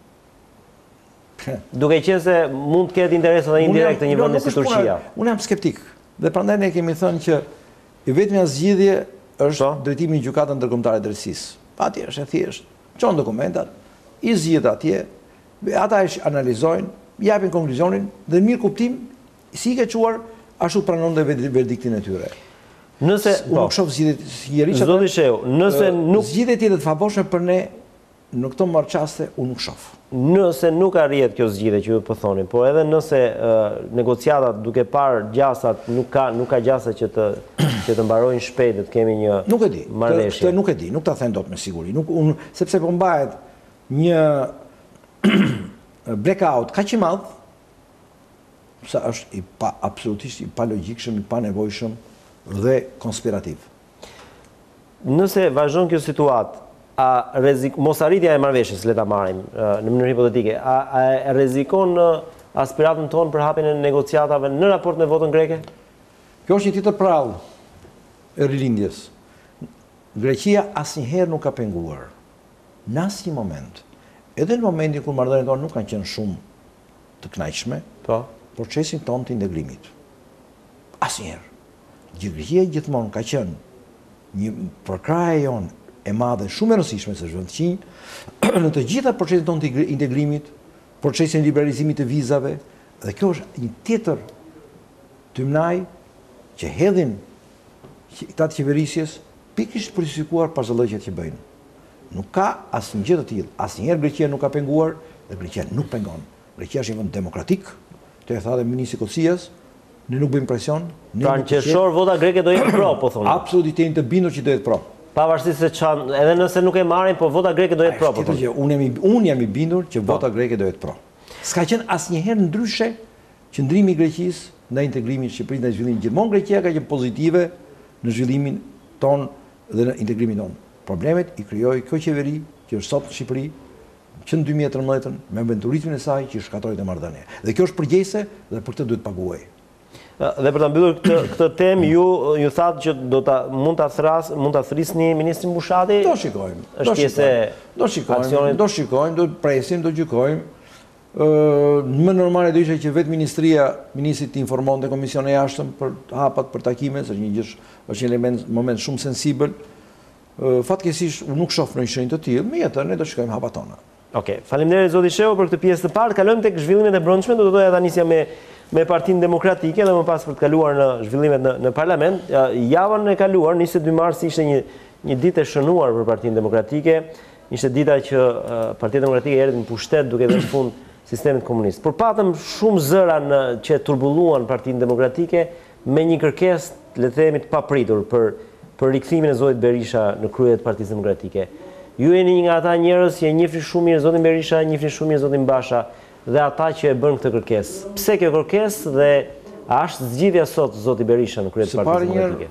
Duke qenë se mund të ketë interesa dhe indirekte një vend si Turqia. Unë jam skeptik. Dhe prandaj ne kemi thënë që i vetmja zgjidhje është drejtimi në gjykatën ndërkombëtare drejtësisë. Atje është e thjeshtë. Çon dokumentat, i zgjidh atje, ata e analizojnë, japin konkluzionin dhe mirë kuptim si i ka quar ashtu pranon dhe verdiktin e tyre. Nëse unë nuk shoh zgjidhje Zoti Sheu, nëse nuk zgjidhje tjetër të favorshme për ne në këto marrëqaste unë nuk shoh. Nëse nuk arrihet kjo zgjidhje që ju po thoni, por edhe nëse uh, negociatat duke parë gjasat nuk ka nuk ka gjasa që të që të mbarojnë shpejt dhe të kemi një nuk e di. Marrëveshje. Këtë nuk e di, nuk ta them dot me siguri. Nuk unë sepse po mbahet një blackout kaq i madh sa është i pa absolutisht i pa logjikshëm, i pa nevojshëm dhe konspirativ. Nëse vazhdon kjo situatë, a rrezik mosarritja e marrëveshjes, le ta marrim në mënyrë hipotetike, a, a rrezikon aspiratën tonë për hapjen e negociatave në raport me votën greke? Kjo është një tjetër prallë e rilindjes. Greqia asnjëherë nuk ka penguar. Në asnjë moment. Edhe në momentin kur marrëdhëniet tona nuk kanë qenë shumë të kënaqshme, po, procesin tonë të integrimit. Asnjëherë. Greqia gjithmonë ka qenë një përkraje jonë e madhe shumë e rëndësishme se zhvendëqinj në të gjitha procesin tonë të integrimit, procesin e liberalizimit të vizave, dhe kjo është një tjetër tymnaj që hedhin këta të qeverisjes pikërisht për të justifikuar pazarllëqjet që bëjnë. Nuk ka asnjë gjë të tillë. Asnjëherë Greqia nuk ka penguar dhe Greqia nuk pengon. Greqia është një vend demokratik, të e tha dhe ministri i Kocias, ne nuk bëjmë presion. Pra në qershor vota greke do jetë pro, po thonë. Absolutisht jemi të bindur që do jetë pro. Pavarësisht se çan, edhe nëse nuk e marrin, po vota greke do jetë pro, po thonë. Unë jam unë jam i bindur që vota greke do jetë pro. S'ka qenë asnjëherë ndryshe qëndrimi i Greqisë ndaj integrimit të Shqipërisë ndaj zhvillimit. Gjithmonë Greqia ka qenë pozitive në zhvillimin ton dhe në integrimin ton. Problemet i krijoi kjo qeveri që është sot në Shqipëri, që në dy mijë e trembëdhjetë me venturizmin e saj që shkatoi të marrëdhënie. Dhe kjo është përgjegjëse dhe për këtë duhet paguaj. Dhe për ta mbyllur këtë këtë temë, ju ju thatë që do ta mund ta thras, mund ta thrisni ministrin Bushati? Do shikojmë. Është pjesë do shikojmë, do shikojmë, do presim, do gjykojmë. Ë më normale do ishte që vetë ministria, ministri të informonte komisionin e jashtëm për hapat, për takimet, është një gjë, është një element, moment shumë sensibël. Fatkeqësisht unë nuk shoh ndonjë shenjë të tillë, megjithatë ne do shikojmë hapat tona. Okej, faleminderit zoti Sheu për këtë pjesë të parë. Kalojmë tek zhvillimet e brendshme, do të doja ta nisja me me Partinë Demokratike dhe më pas për të kaluar në zhvillimet në, në parlament. Javën e kaluar, njëzet e dy mars ishte një një ditë e shënuar për Partinë Demokratike. ishte dita që Partia Demokratike erdhi në pushtet duke dhënë fund sistemit komunist. Por patëm shumë zëra në, që turbulluan Partinë Demokratike me një kërkesë, le të themi, të papritur për për rikthimin e zotit Berisha në krye të Partisë Demokratike. Ju jeni një nga ata njerëz që e njihni shumë mirë zotin Berisha, e njihni shumë mirë zotin Basha dhe ata që e bën këtë kërkesë. Pse kjo kërkesë dhe a është zgjidhja sot zoti Berisha në krye të Partisë Demokratike?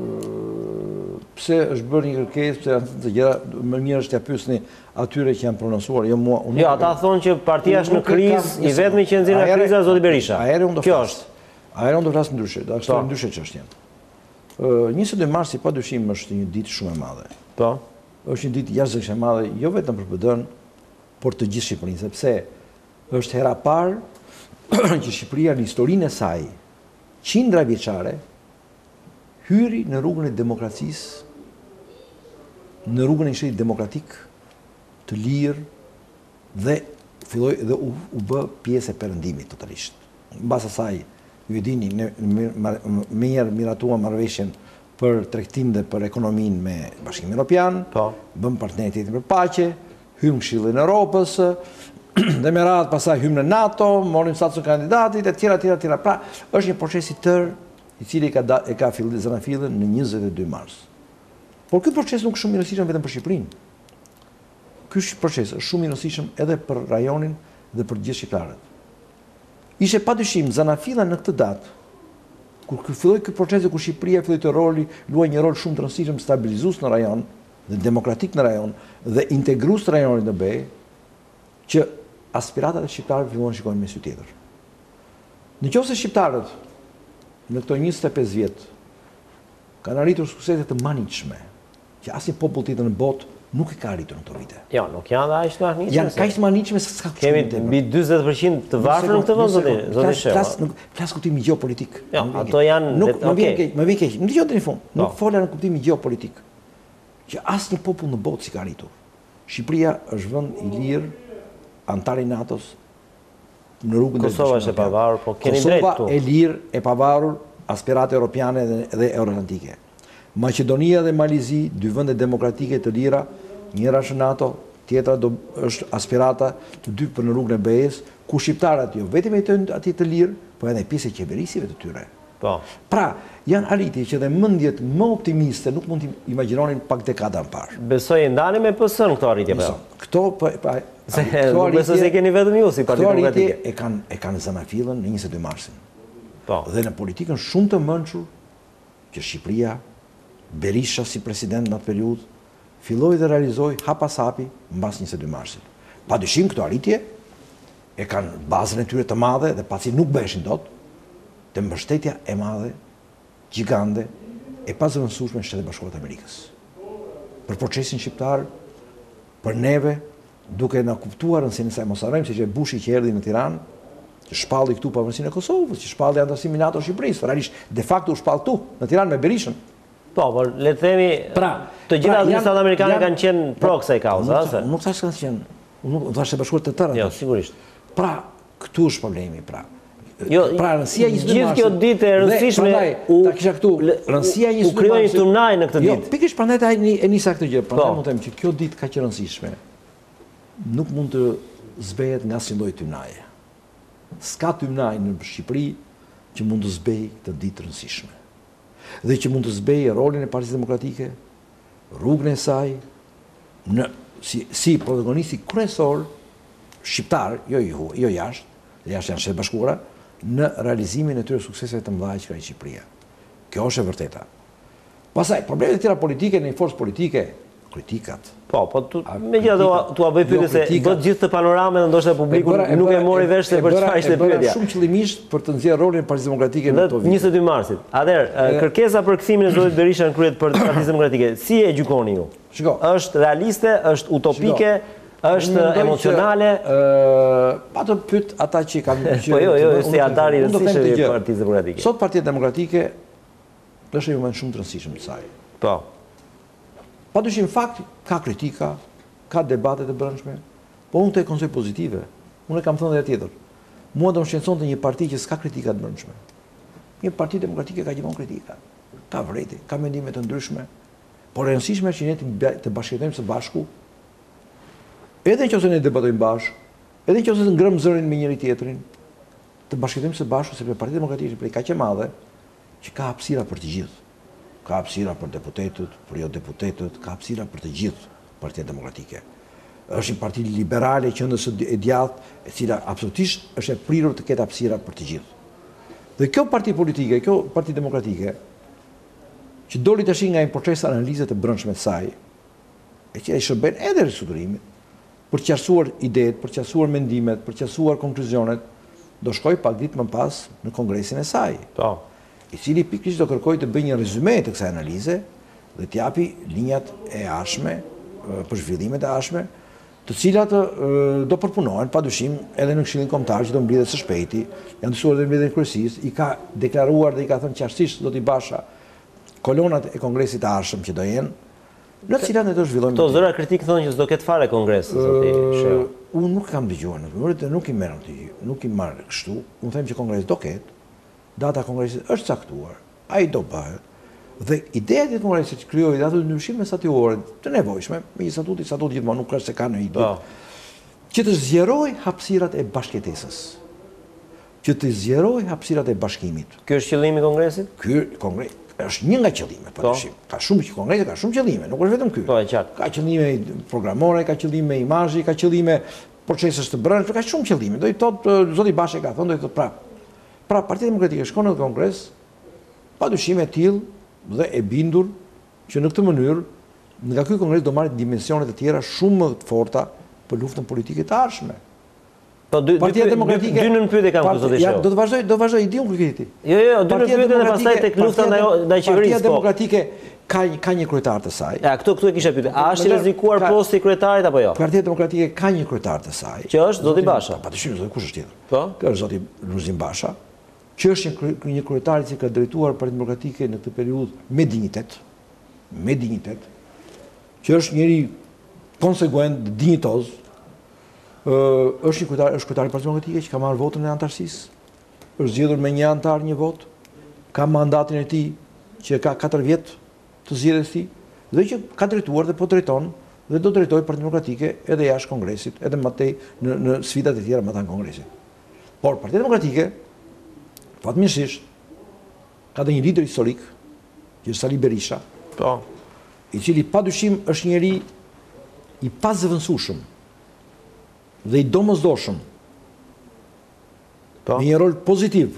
Pse është bërë një kërkesë, pse janë të gjëra, më mirë është t'ia pyesni atyre që janë prononcuar, jo mua. Jo, ata thonë që partia është në krizë, i vetmi që nxjerr nga kriza është zoti Berisha. Kjo është. Ajo unë do flas ndryshe, do të them ndryshe çështjen. njëzet e dy marsi padyshim është një ditë shumë e madhe. Po. Është një ditë jashtëzakonisht e madhe, jo vetëm për P D-n, por të gjithë Shqipërinë, sepse është hera parë që Shqipëria në historinë e saj, qindra vjeçare, hyri në rrugën e demokracisë, në rrugën e një shtetit demokratik, të lirë dhe filloi dhe u, u bë pjesë e perëndimit totalisht. Mbas asaj, ju e dini, ne më herë miratuam marrëveshjen për tregtim dhe për ekonominë me Bashkimin Evropian, po. Bëm partneritetin për paqe, hym Këshillin e Evropës, dhe me radhë pasaj hym në NATO, morim statusin kandidatit, e tjera, tjera, tjera. Pra, është një proces i tërë, i cili ka da, e ka zënafillën në njëzet e dy mars. Por ky proces nuk është shumë i rëndësishëm vetëm për Shqipërinë. Ky proces është shumë i rëndësishëm edhe për rajonin dhe për gjithë shqiptarët. Ishte padyshim zanafilla në këtë datë, kur filloi ky proces ku Shqipëria filloi të roli, luaj një rol shumë të rëndësishëm stabilizues në rajon dhe demokratik në rajon dhe integrues të rajonit në B, që aspiratat e shqiptarëve filluan të shikojnë me sy tjetër. Nëse shqiptarët në këto njëzet e pesë vjet kanë arritur suksese të manitshme, që asnjë popull tjetër në botë nuk e ka arritur në këto vite. Jo, nuk janë dhe aq të manitshme. Janë kaq të manitshme se s'ka kemi mbi dyzet përqind të varfër në këtë vend zoti, zoti Shehu. Flas kuptimi gjeopolitik. Jo, ato janë nuk më vjen keq, më vjen keq. Më dëgjoni deri në fund. Nuk fola në kuptimin gjeopolitik. Që asnjë popull në botë s'ka arritur. Shqipëria është vend i lirë, antar i NATO-s, në rrugën e Kosova është e pavarur, po keni drejt këtu. Kosova e lirë, e pavarur, aspirate europiane dhe euroatlantike. Maqedonia dhe Malizi, dy vende demokratike të lira, njëra është NATO, tjetra do është aspirata të dy për në rrugën e B E-s, ku shqiptarët jo vetëm jetojnë atje të lirë, po edhe pjesë e qeverisive të tyre. Po. Pra, janë arritje që dhe mendjet më optimiste nuk mund të imagjinonin pak dekada më parë. Besoj e ndani me P S-n këto arritje po. Këto po pa, se nuk besoj se keni vetëm ju si Partia Demokratike. E kanë e kanë zanafillën në njëzet e dy marsin. Po. Dhe në politikën shumë të mençur që Shqipëria, Berisha si president në atë periudhë, filloi dhe realizoi hap pas hapi mbas njëzet e dy marsit. Padyshim këto arritje e kanë bazën e tyre të madhe dhe pasi nuk bëheshin dot, të mbështetja e madhe, gjigande, e pazëvendësueshme në Shtetet Bashkuara të Amerikës. Për procesin shqiptar, për neve, duke na kuptuar rëndësinë e saj, mos harrojmë se që Bushi që erdhi në Tiranë, që shpalli këtu pavarësinë e Kosovës, që shpalli anëtarësimin NATO Shqipërisë, realisht de facto u shpall këtu në Tiranë me Berishën. Po, por le të themi, pra, të gjitha administratat amerikane kanë qenë pro kësaj kauze, ose? Nuk thash kanë qenë, nuk thash të bashkuar të tëra. Jo, sigurisht. Pra, këtu është problemi, pra. Jo, pra, rëndësia e gjithë kjo ditë e rëndësishme u ta kisha këtu, rëndësia e u krijoi një turnaj në këtë ditë. Jo, pikërisht prandaj ta e nisa këtë gjë, prandaj mund të them që kjo ditë kaq e rëndësishme nuk mund të zbehet nga asnjë lloj turnaje. S'ka turnaj në Shqipëri që mund të zbejë këtë ditë të rëndësishme. Dhe që mund të zbejë rolin e Partisë Demokratike, rrugën e saj, në, si, si protagonisti kryesor shqiptar, jo, jo, jo jashtë, dhe jashtë janë Shtetet Bashkuara, në realizimin e tyre sukseseve të mëdha që ka Shqipëria. Kjo është e vërteta. Pastaj, problemet e tjera politike në një forcë politike, kritikat. Po, po tu megjithatë tu a bëj pyetje se do të gjithë të panoramën dhe ndoshta publiku nuk e mori vesh se për çfarë ishte pyetja. Shumë qëllimisht për të nxjerrë rolin e Partisë Demokratike në këto vite. njëzet e dy marsit. Atëherë, kërkesa për kthimin e zotit Berisha në krye të Partisë Demokratike, si e gjykoni ju? Shiko, është realiste, është utopike, është emocionale? Pa të pyet ata që kanë Po jo, jo, si antar i rëndësishëm i Partisë Demokratike. Sot Partia Demokratike është një moment shumë të rëndësishëm të saj. Po. Padyshim fakt, ka kritika, ka debate të brendshme, po unë të e konsoj pozitive. Unë e kam thënë dhe tjetër. Mua do më shqetëson të një parti që s'ka kritika të brendshme. Një parti demokratike ka gjithmonë kritika. Ka vrejti, ka mendime të ndryshme, por e rëndësishme që ne të bashkëjetojmë së bashku edhe nëse ne debatojmë bashkë, edhe nëse ngrëm zërin me njëri tjetrin, të bashkëtojmë së bashku sepse Partia Demokratike është kaq e madhe që ka hapësira për të gjithë. Ka hapësira për deputetët, për jo deputetët, ka hapësira për të gjithë Partia Demokratike. Është një parti liberale qendrës e djathtë, e cila absolutisht është e prirur të ketë hapësira për të gjithë. Dhe kjo parti politike, kjo Parti Demokratike, që doli tash nga një proces analize të brendshme të saj, e që e shërben edhe ristrukturimit, për të qartësuar idetë, për të qartësuar mendimet, për të qartësuar konkluzionet, do shkoj pak ditë më pas në kongresin e saj, i cili pikërisht do kërkoj të bëjë një rezume të kësaj analize dhe t'japi linjat e ardhshme, për zhvillimet e ardhshme, të cilat do përpunohen padyshim edhe në Këshillin Kombëtar që do mbledhet së shpejti, janë dësuar dhe mbledhjen e kryesisë, i ka deklaruar dhe i ka thënë qartësisht zoti Basha kolonat e kongresit të ardhshëm që do jenë, në të cilat ne do zhvillojmë. To zëra kritik thonë që s'do ketë fare kongres, zoti Sheu. Unë nuk kam dëgjuar, nuk i merrem ti, nuk i marr kështu. Unë them që kongresi do ketë, data e kongresit është caktuar, ai do bëhet. Dhe ideja e kongresit që krijoi ato ndryshime statutore të nevojshme, me një statut i statut gjithmonë nuk është se ka në ide, që të zgjeroj hapësirat e bashkëtesës, që të zgjeroj hapësirat e bashkimit. Ky është qëllimi i kongresit? Ky kongres është një nga qëllimet, padyshim. Ka shumë që kongresi ka shumë qëllime, nuk është vetëm ky. Po, e qartë. Ka qëllime programore, ka qëllime imazhi, ka qëllime procesës të brendshme, ka shumë qëllime. Do i thotë zoti Bashe ka thonë, do i thotë prap. Pra Partia Demokratike shkon në kongres padyshim e tillë dhe e bindur që në këtë mënyrë nga ky kongres do marrë dimensione të tjera shumë më të forta për luftën politike të ardhshme. Po dy dy nën pyetje kam këtu zoti Sheu. Do të vazhdoj, do vazhdoj diun këtë. Jo, jo, dy nën pyetje dhe pastaj tek lufta ndaj qeverisë. Partia Demokratike ka ka një kryetar të saj. Ja, këtu këtu e kisha pyetur. A është i rrezikuar posti i kryetarit apo jo? Partia Demokratike ka një kryetar të saj. Që është zoti Basha. Patyshim, zoti kush është tjetër? Po. Ky është zoti Luzim Basha, që është një kryetar që ka drejtuar Partinë Demokratike në këtë periudhë me dinjitet, me dinjitet, që është njëri konsekuent, dinjitoz, është një kryetar, është kryetari i Partisë Demokratike që ka marrë votën e antarësisë, është zgjedhur me një antar një vot, ka mandatin e tij që ka katër vjet të zgjedhjes tij, dhe që ka drejtuar dhe po drejton dhe do drejtojë Partinë Demokratike edhe jashtë kongresit, edhe më tej në në sfidat e tjera më tan kongresit. Por Partia Demokratike fatmirësisht ka dhe një lider historik, që është Sali Berisha, po, i cili padyshim është njëri i pazëvendësueshëm dhe i domosdoshëm, po, me një rol pozitiv,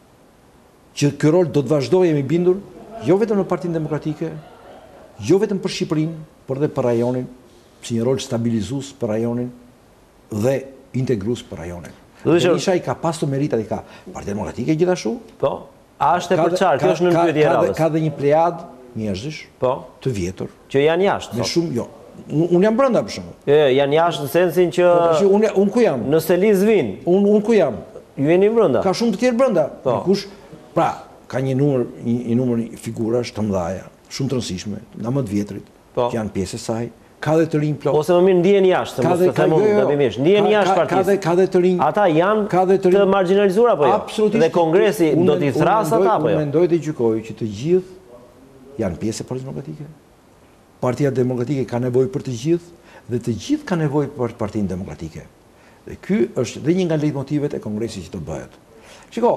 që ky rol do të vazhdojë jemi bindur, jo vetëm në Partinë Demokratike, jo vetëm për Shqipërinë, por edhe për rajonin, si një rol stabilizues për rajonin dhe integrues për rajonin. Berisha i ka pas të meritat i ka. Partia Demokratike gjithashtu. Po. A është e përçarë, kjo është në pyetje e radhës. Ka dhe një plejad njerëzish, po, të vjetër. Që janë jashtë. Me shumë, jo. Unë jam brenda për shembull. Jo, janë jashtë në sensin që unë unë ku jam? Nëse Liz vin. Unë unë ku jam? Ju jeni brenda. Ka shumë të tjerë brenda. Po. Kush, pra, ka një numër një numër figurash të mëdha, shumë të rëndësishme, nga më të vjetrit, që janë pjesë e saj. Ka dhe të rinj plot. Ose më mirë ndihen jashtë, mos të them unë gabimisht. Ndihen jashtë partisë. Ka dhe të rinj. Ata janë të marginalizuar apo jo? Absolutisht. Dhe Kongresi do t'i thrasë ata apo jo? Unë mendoj dhe gjykoj që të gjithë janë pjesë e Partisë Demokratike. Partia Demokratike ka nevojë për të gjithë dhe të gjithë ka nevojë për Partinë Demokratike. Dhe ky është dhe një nga leitmotivet e Kongresit që do bëhet. Shiko,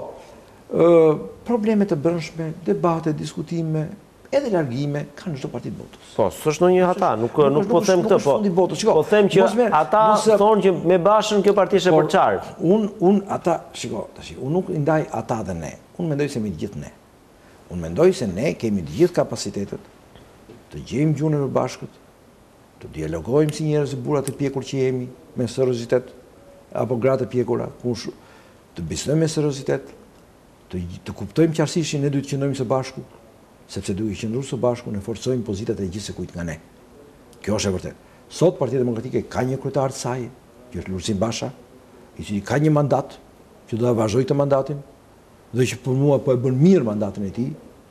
probleme të brendshme, debate, diskutime, edhe largime kanë çdo parti të botës. Po, s'është ndonjë hata, nuk nuk po them këtë, po. Po them që ata thonë që me Bashën kjo parti është e përçarë. Un un ata, shiko, tash, un nuk i ndaj ata dhe ne. Un mendoj se me të gjithë ne. Un mendoj se ne kemi të gjithë kapacitetet të gjejmë gjuhën e bashkët, të dialogojmë si njerëz e burra të pjekur që jemi me seriozitet apo gra të pjekura, kush të bisedojmë me seriozitet, të të kuptojmë qartësisht ne duhet të qëndrojmë së bashku, sepse duhet të qëndrojmë së bashku, ne forcojmë pozitat e gjithë sekujt nga ne. Kjo është e vërtetë. Sot Partia Demokratike ka një kryetar të saj, që është Lulzim Basha, i cili ka një mandat, që do ta vazhdojë të mandatin, dhe që për mua po e bën mirë mandatin e tij,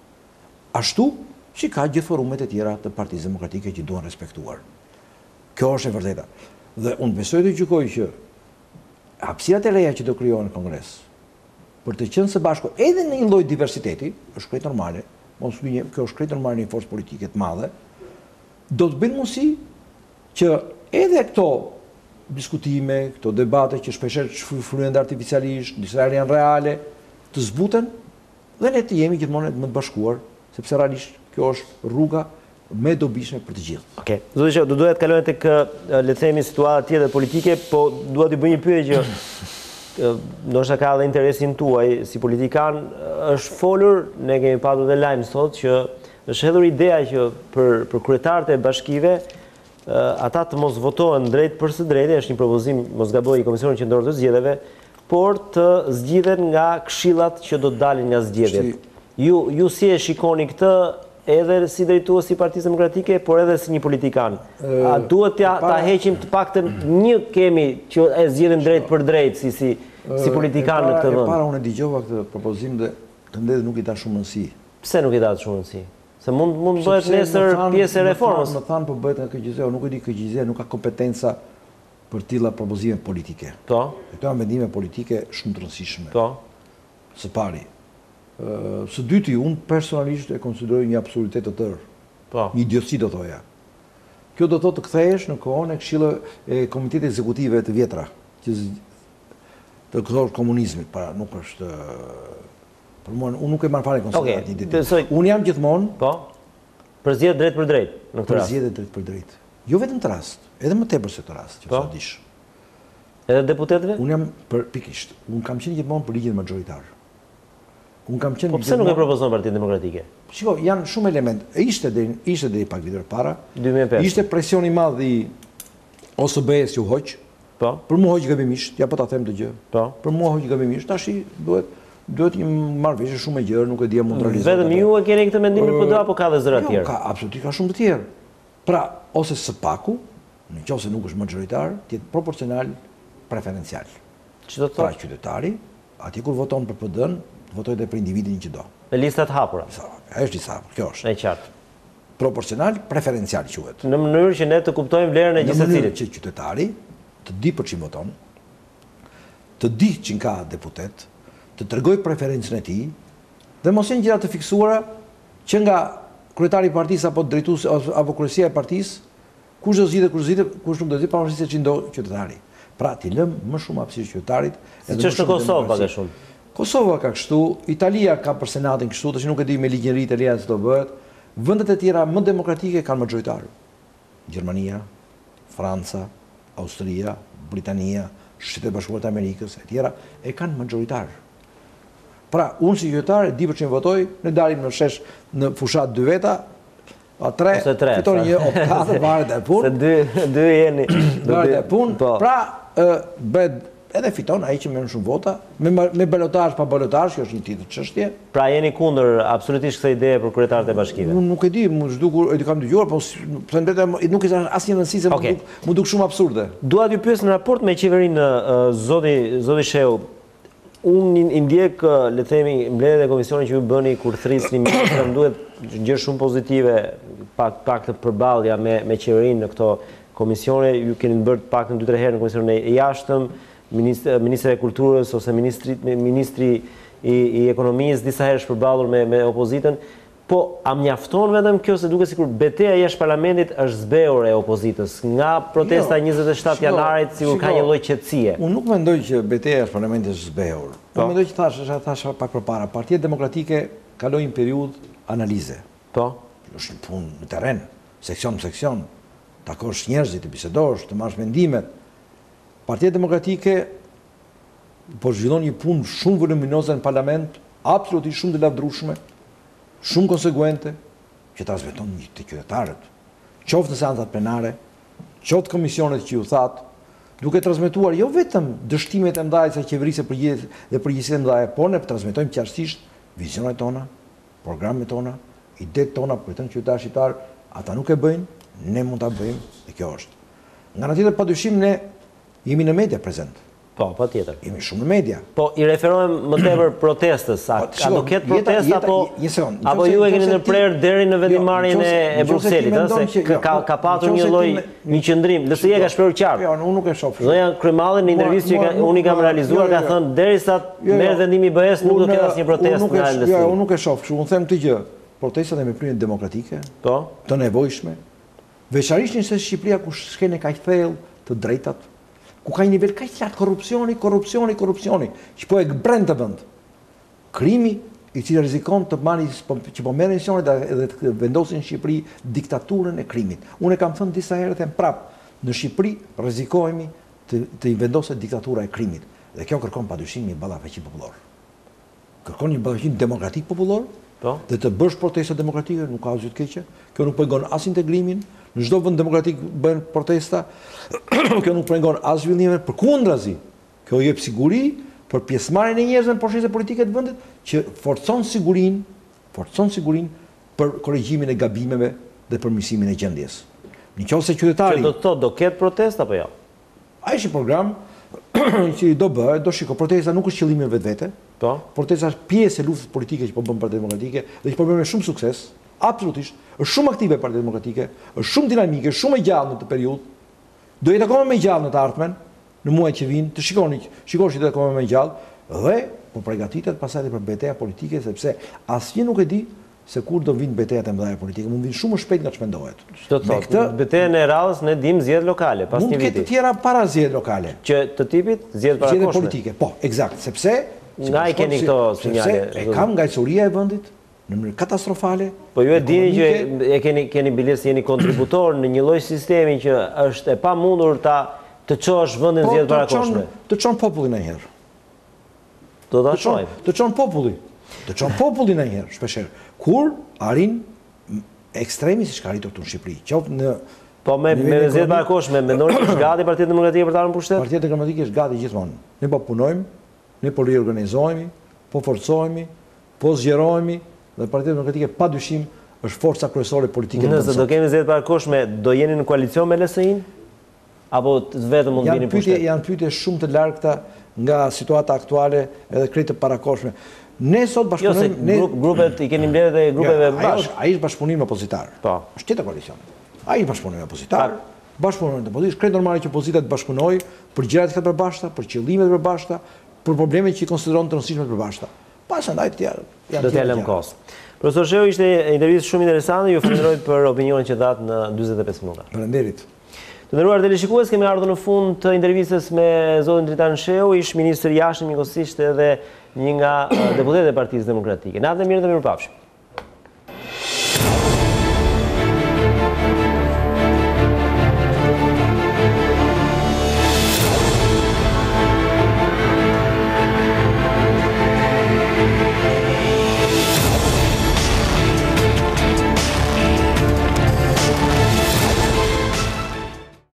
ashtu që ka gjithë forumet e tjera të Partisë Demokratike që duhen respektuar. Kjo është e vërteta. Dhe unë besoj dhe gjykoj që hapësirat e reja që do krijohen në Kongres, për të qenë së bashku edhe në një lloj diversiteti, është krejt normale, mos vjen, kjo është krejt normale në një forcë politike të madhe, do të bëjnë mundësi që edhe këto diskutime, këto debate që shpesher fluhen artificialisht, disa herë janë reale, të zbuten dhe ne të jemi gjithmonë më të bashkuar, sepse realisht kjo është rruga me dobishme për të gjithë. Okej. Zoti Sheu, do duhet të kalojmë tek le të themi situata tjetër politike, po dua të bëj një pyetje që ndoshta ka edhe interesin tuaj si politikan, është folur, ne kemi pasur dhe lajm sot që është hedhur ideja që për për kryetarët e bashkive ata të mos votohen drejt për së drejtë, është një propozim, mos gaboj, i Komisionit Qendror të Zgjedhjeve, por të zgjidhen nga këshillat që do të dalin nga zgjedhjet. Ju ju si e shikoni këtë edhe si drejtues i Partisë Demokratike, por edhe si një politikan? A duhet ta ta heqim të paktën një kemi që e zgjedhim drejt për drejt si si si politikan në këtë vend? E para unë dëgjova këtë propozim dhe të ndedhe nuk i ta shumë rëndësi. Pse nuk i ta shumë rëndësi? Se mund mund bëhet nesër pjesë e reformës. Më thanë po bëhet nga K Q Z, nuk e di K Q Z, nuk ka kompetenca për tilla propozime politike. Po. Këto janë mendime politike shumë të rëndësishme. Po. Së pari. Ë, së dyti, unë personalisht e konsideroj një absurditet të tërë. Po. Një idioci do thoja. Kjo do thotë të kthehesh në kohën e këshillave e Komitetit Ekzekutive të vjetra, që të kohës komunizmit, para nuk është për mua, unë nuk e marr fare konsiderat një ditë. Unë jam gjithmonë, po, për zgjedhje drejt për drejt në këtë rast. Për zgjedhje drejt për drejt. Jo vetëm të rast, edhe më tepër se të rast, që sa dish. Edhe deputetëve? Unë jam për pikisht. Unë kam qenë gjithmonë për ligjen magjoritar. Unë kam qenë. Po pse nuk e propozon Partia Demokratike? Shiko, janë shumë elementë. Ishte deri ishte deri pak vite para. dy mijë e pesë. Ishte presion i madh i O S B-s që u hoq. Po. Për mua hoq gabimisht, ja po ta them të gjë. Po. Për mua hoq gabimisht. Tashi duhet duhet një marrëveshje shumë e gjerë, nuk e di a mund të realizohet. Vetëm ju e keni këtë mendim në P D A apo ka edhe zëra të tjerë? Jo, ka absolutisht ka shumë të tjerë. Pra, ose së paku, nëse nuk është magjoritar, të jetë proporcional preferencial. Ç'do të Pra thotë? qytetari, atje kur voton për P D-n, votojë edhe për individin që do. Me listat hapura. Është disa, kjo është. Në qartë. Proporcional preferencial quhet. Në mënyrë që ne të kuptojmë vlerën e gjithë secilit. Që qytetari të di për çim voton, të di çim ka deputet, të tregoj preferencën e tij, dhe mos jenë gjëra të fiksuara që nga kryetari i partisë apo drejtuesi apo kryesia e partisë, kush do zgjidhet, kush zgjidhet, kush nuk do zgjidhet, pavarësisht se ç'i ndo qytetari. Pra, ti lëm më shumë hapësirë qytetarit. Siç është në Kosovë pak a shumë. Kosova ka kështu, Italia ka për senatin kështu, tash nuk e di me ligjin ri italian se do bëhet. Vendet e tjera më demokratike kanë magjoritar. Gjermania, Franca, Austria, Britania, Shtetet e Bashkuara të Amerikës, e tjera e kanë magjoritar. Pra, unë si qytetar e di për çim votoj, ne dalim në shesh në fushat dy veta, a tre, fiton një optatë, varet e punë. Se dy dy jeni. Varet e punë. Pra, bëhet edhe fiton ai që merr shumë vota, me me balotazh pa balotazh, kjo është një tjetër çështje. Pra jeni kundër absolutisht kësaj ideje për kryetarët e bashkive. Unë nuk e di, më zhdukur, e kam dëgjuar, po thënë vetëm nuk ka asnjë rëndësi se më duk, më duk shumë absurde. Dua t'ju pyes në raport me qeverinë zoti zoti Sheu. Unë i ndjek, le të themi, mbledhjet e komisionit që ju bëni kur thrisni ministra, më duhet gjë shumë pozitive, pak pak të përballja me me qeverinë në këto komisione, ju keni bërë pak në dy tre herë në komisionin e jashtëm, ministri e kulturës ose ministri ministri i, i ekonomisë disa herë shpërballur me me opozitën. Po, a mjafton vetëm kjo se duket sikur betejë jashtë parlamentit është zbehur e opozitës nga protesta jo, njëzet e shtatë janarit, sikur ka një lloj qetësie. Unë nuk mendoj që betejë jashtë parlamentit është zbehur. Unë mendoj që thash, thash pak përpara, Partia Demokratike kaloi një periudhë analize. Po. Është një punë në terren, seksion për seksion, takosh njerëzit, të bisedosh, të marrësh mendimet. Partia Demokratike po zhvillon një punë shumë voluminoze në parlament, absolutisht shumë të lavdrueshme, shumë konsekuente, që transmeton një të qytetarët, qoftë në seancat plenare, qoftë komisionet që ju thatë, duke transmetuar jo vetëm dështimet e mëdha të qeverisë dhe përgjegjësitë e mëdha, por ne transmetojmë qartësisht vizionet tona, programet tona, idetë tona për të qytetarë shqiptar, ata nuk e bëjnë, ne mund ta bëjmë, dhe kjo është. Nga ana tjetër, padyshim ne jemi në media prezent. Po, patjetër. Jemi shumë në media. Po, i referohem më tepër protestës, a do ketë protestë apo apo ju e keni ndërprer deri në vendimarrjen e Brukselit, ëh, se ka patur një lloj një qendrim, dhe se je ka shprehur qartë. Jo, unë nuk e shoh. Zonja Kryemalli në intervistë që unë i kam realizuar ka thënë derisa merret vendimi i B E S nuk do të ketë asnjë protestë në Aldesi. Jo, unë nuk e shoh kështu. Unë them këtë gjë. Protestat e veprimeve demokratike, po, të nevojshme, veçanërisht nëse Shqipëria ku shkene kaq thellë të drejtat, ku ka një nivel kaq lartë korrupsioni, korrupsioni, korrupsioni, që po e gëbren të vend. Krimi i cili rrezikon të marrë që po merren misionet dhe të vendosin në Shqipëri diktaturën e krimit. Unë kam thënë disa herë them prap, në Shqipëri rrezikohemi të, të i vendoset diktatura e krimit. Dhe kjo kërkon padyshim një ballafaqim popullor. Kërkon një ballafaqim demokratik popullor, dhe të bësh protesta demokratike nuk ka asgjë të keqe. Kjo nuk pengon as integrimin, në çdo vend demokratik bëhen protesta. Kjo nuk pengon as zhvillimin, përkundrazi. Kjo jep siguri për pjesëmarrjen e njerëzve në procese politike të vendit që forcon sigurinë, forcon sigurinë për korrigjimin e gabimeve dhe përmirësimin e gjendjes. Nëse qytetari Që do të thotë do ketë protesta apo jo? Ai është një program që do bëhet, do shiko, protesta nuk është qëllimi vetvete. Po. Protesta është pjesë e luftës politike që po bën Partia Demokratike dhe që po bën me shumë sukses, absolutisht. Është shumë aktive Partia Demokratike, është shumë dinamike, shumë e gjallë në këtë periudhë. Do jetë akoma më e gjallë në të ardhmen, në muajt që vinë, të shikoni, shikoni që do jetë akoma më e gjallë dhe po përgatitet pastaj për betejë politike sepse asnjë nuk e di se kur do vinë betejat e mëdha politike, mund vinë shumë më shpejt nga ç'mendohet. Ç'do të thotë? Betejën e radhës ne dim zgjedhje lokale pas një viti. Mund të ketë të tjera para zgjedhjeve lokale. Që të tipit zgjedhje parakoshme. Zgjedhje politike, po, eksakt, sepse nga i keni këto sinjale. E kam ngajcuria e vendit në mënyrë katastrofale. Po ju e dini që e keni keni biles jeni kontributor në një lloj sistemi që është e pamundur ta të çosh vendin zgjedhje parakoshme. Të çon popullin ndonjëherë. Do ta shohim. Të çon populli. Të çon popullin ndonjëherë, shpeshherë. Kur arrin ekstremi siç ka arritur këtu në Shqipëri, qoftë në Po me me zgjedhje parakoshme, mendoni që është gati Partia Demokratike për të ardhur në pushtet? Partia Demokratike është gati gjithmonë. Ne po punojmë, ne po riorganizohemi, po forcohemi, po zgjerohemi dhe Partia Demokratike padyshim është forca kryesore politike. Nëse do kemi zgjedhje parakoshme, do jeni në koalicion me L S I-n? Apo vetëm mund vini në pushtet? Janë pyetje shumë të largëta nga situata aktuale edhe krejt të parakoshme. Ne sot bashkëpunojmë... Jo, se grupet i keni mbledhur dhe grupeve bashkë. Ai është bashkëpunim opozitar. Po. Është tjetër koalicion. Ai është bashkëpunim opozitar. Bashkëpunojnë të opozitës, krejt normale që opozita të bashkëpunojë për gjërat e përbashkëta, për qëllime të përbashkëta, për problemet që i konsideron të rëndësishme të përbashkëta. Pastaj të tjerë. Do të lëm kos. Profesor Shehu, ishte intervistë shumë interesante. Ju falenderoj për opinionin që dhat në dyzet e pesë minuta. Faleminderit. Të nderuar teleshikues, kemi ardhur në fund të intervistës me zotin Dritan Shehu, ish ministër i jashtëm, njëkohësisht edhe një nga deputetët e Partisë Demokratike. Natë e mirë dhe mirupafshim.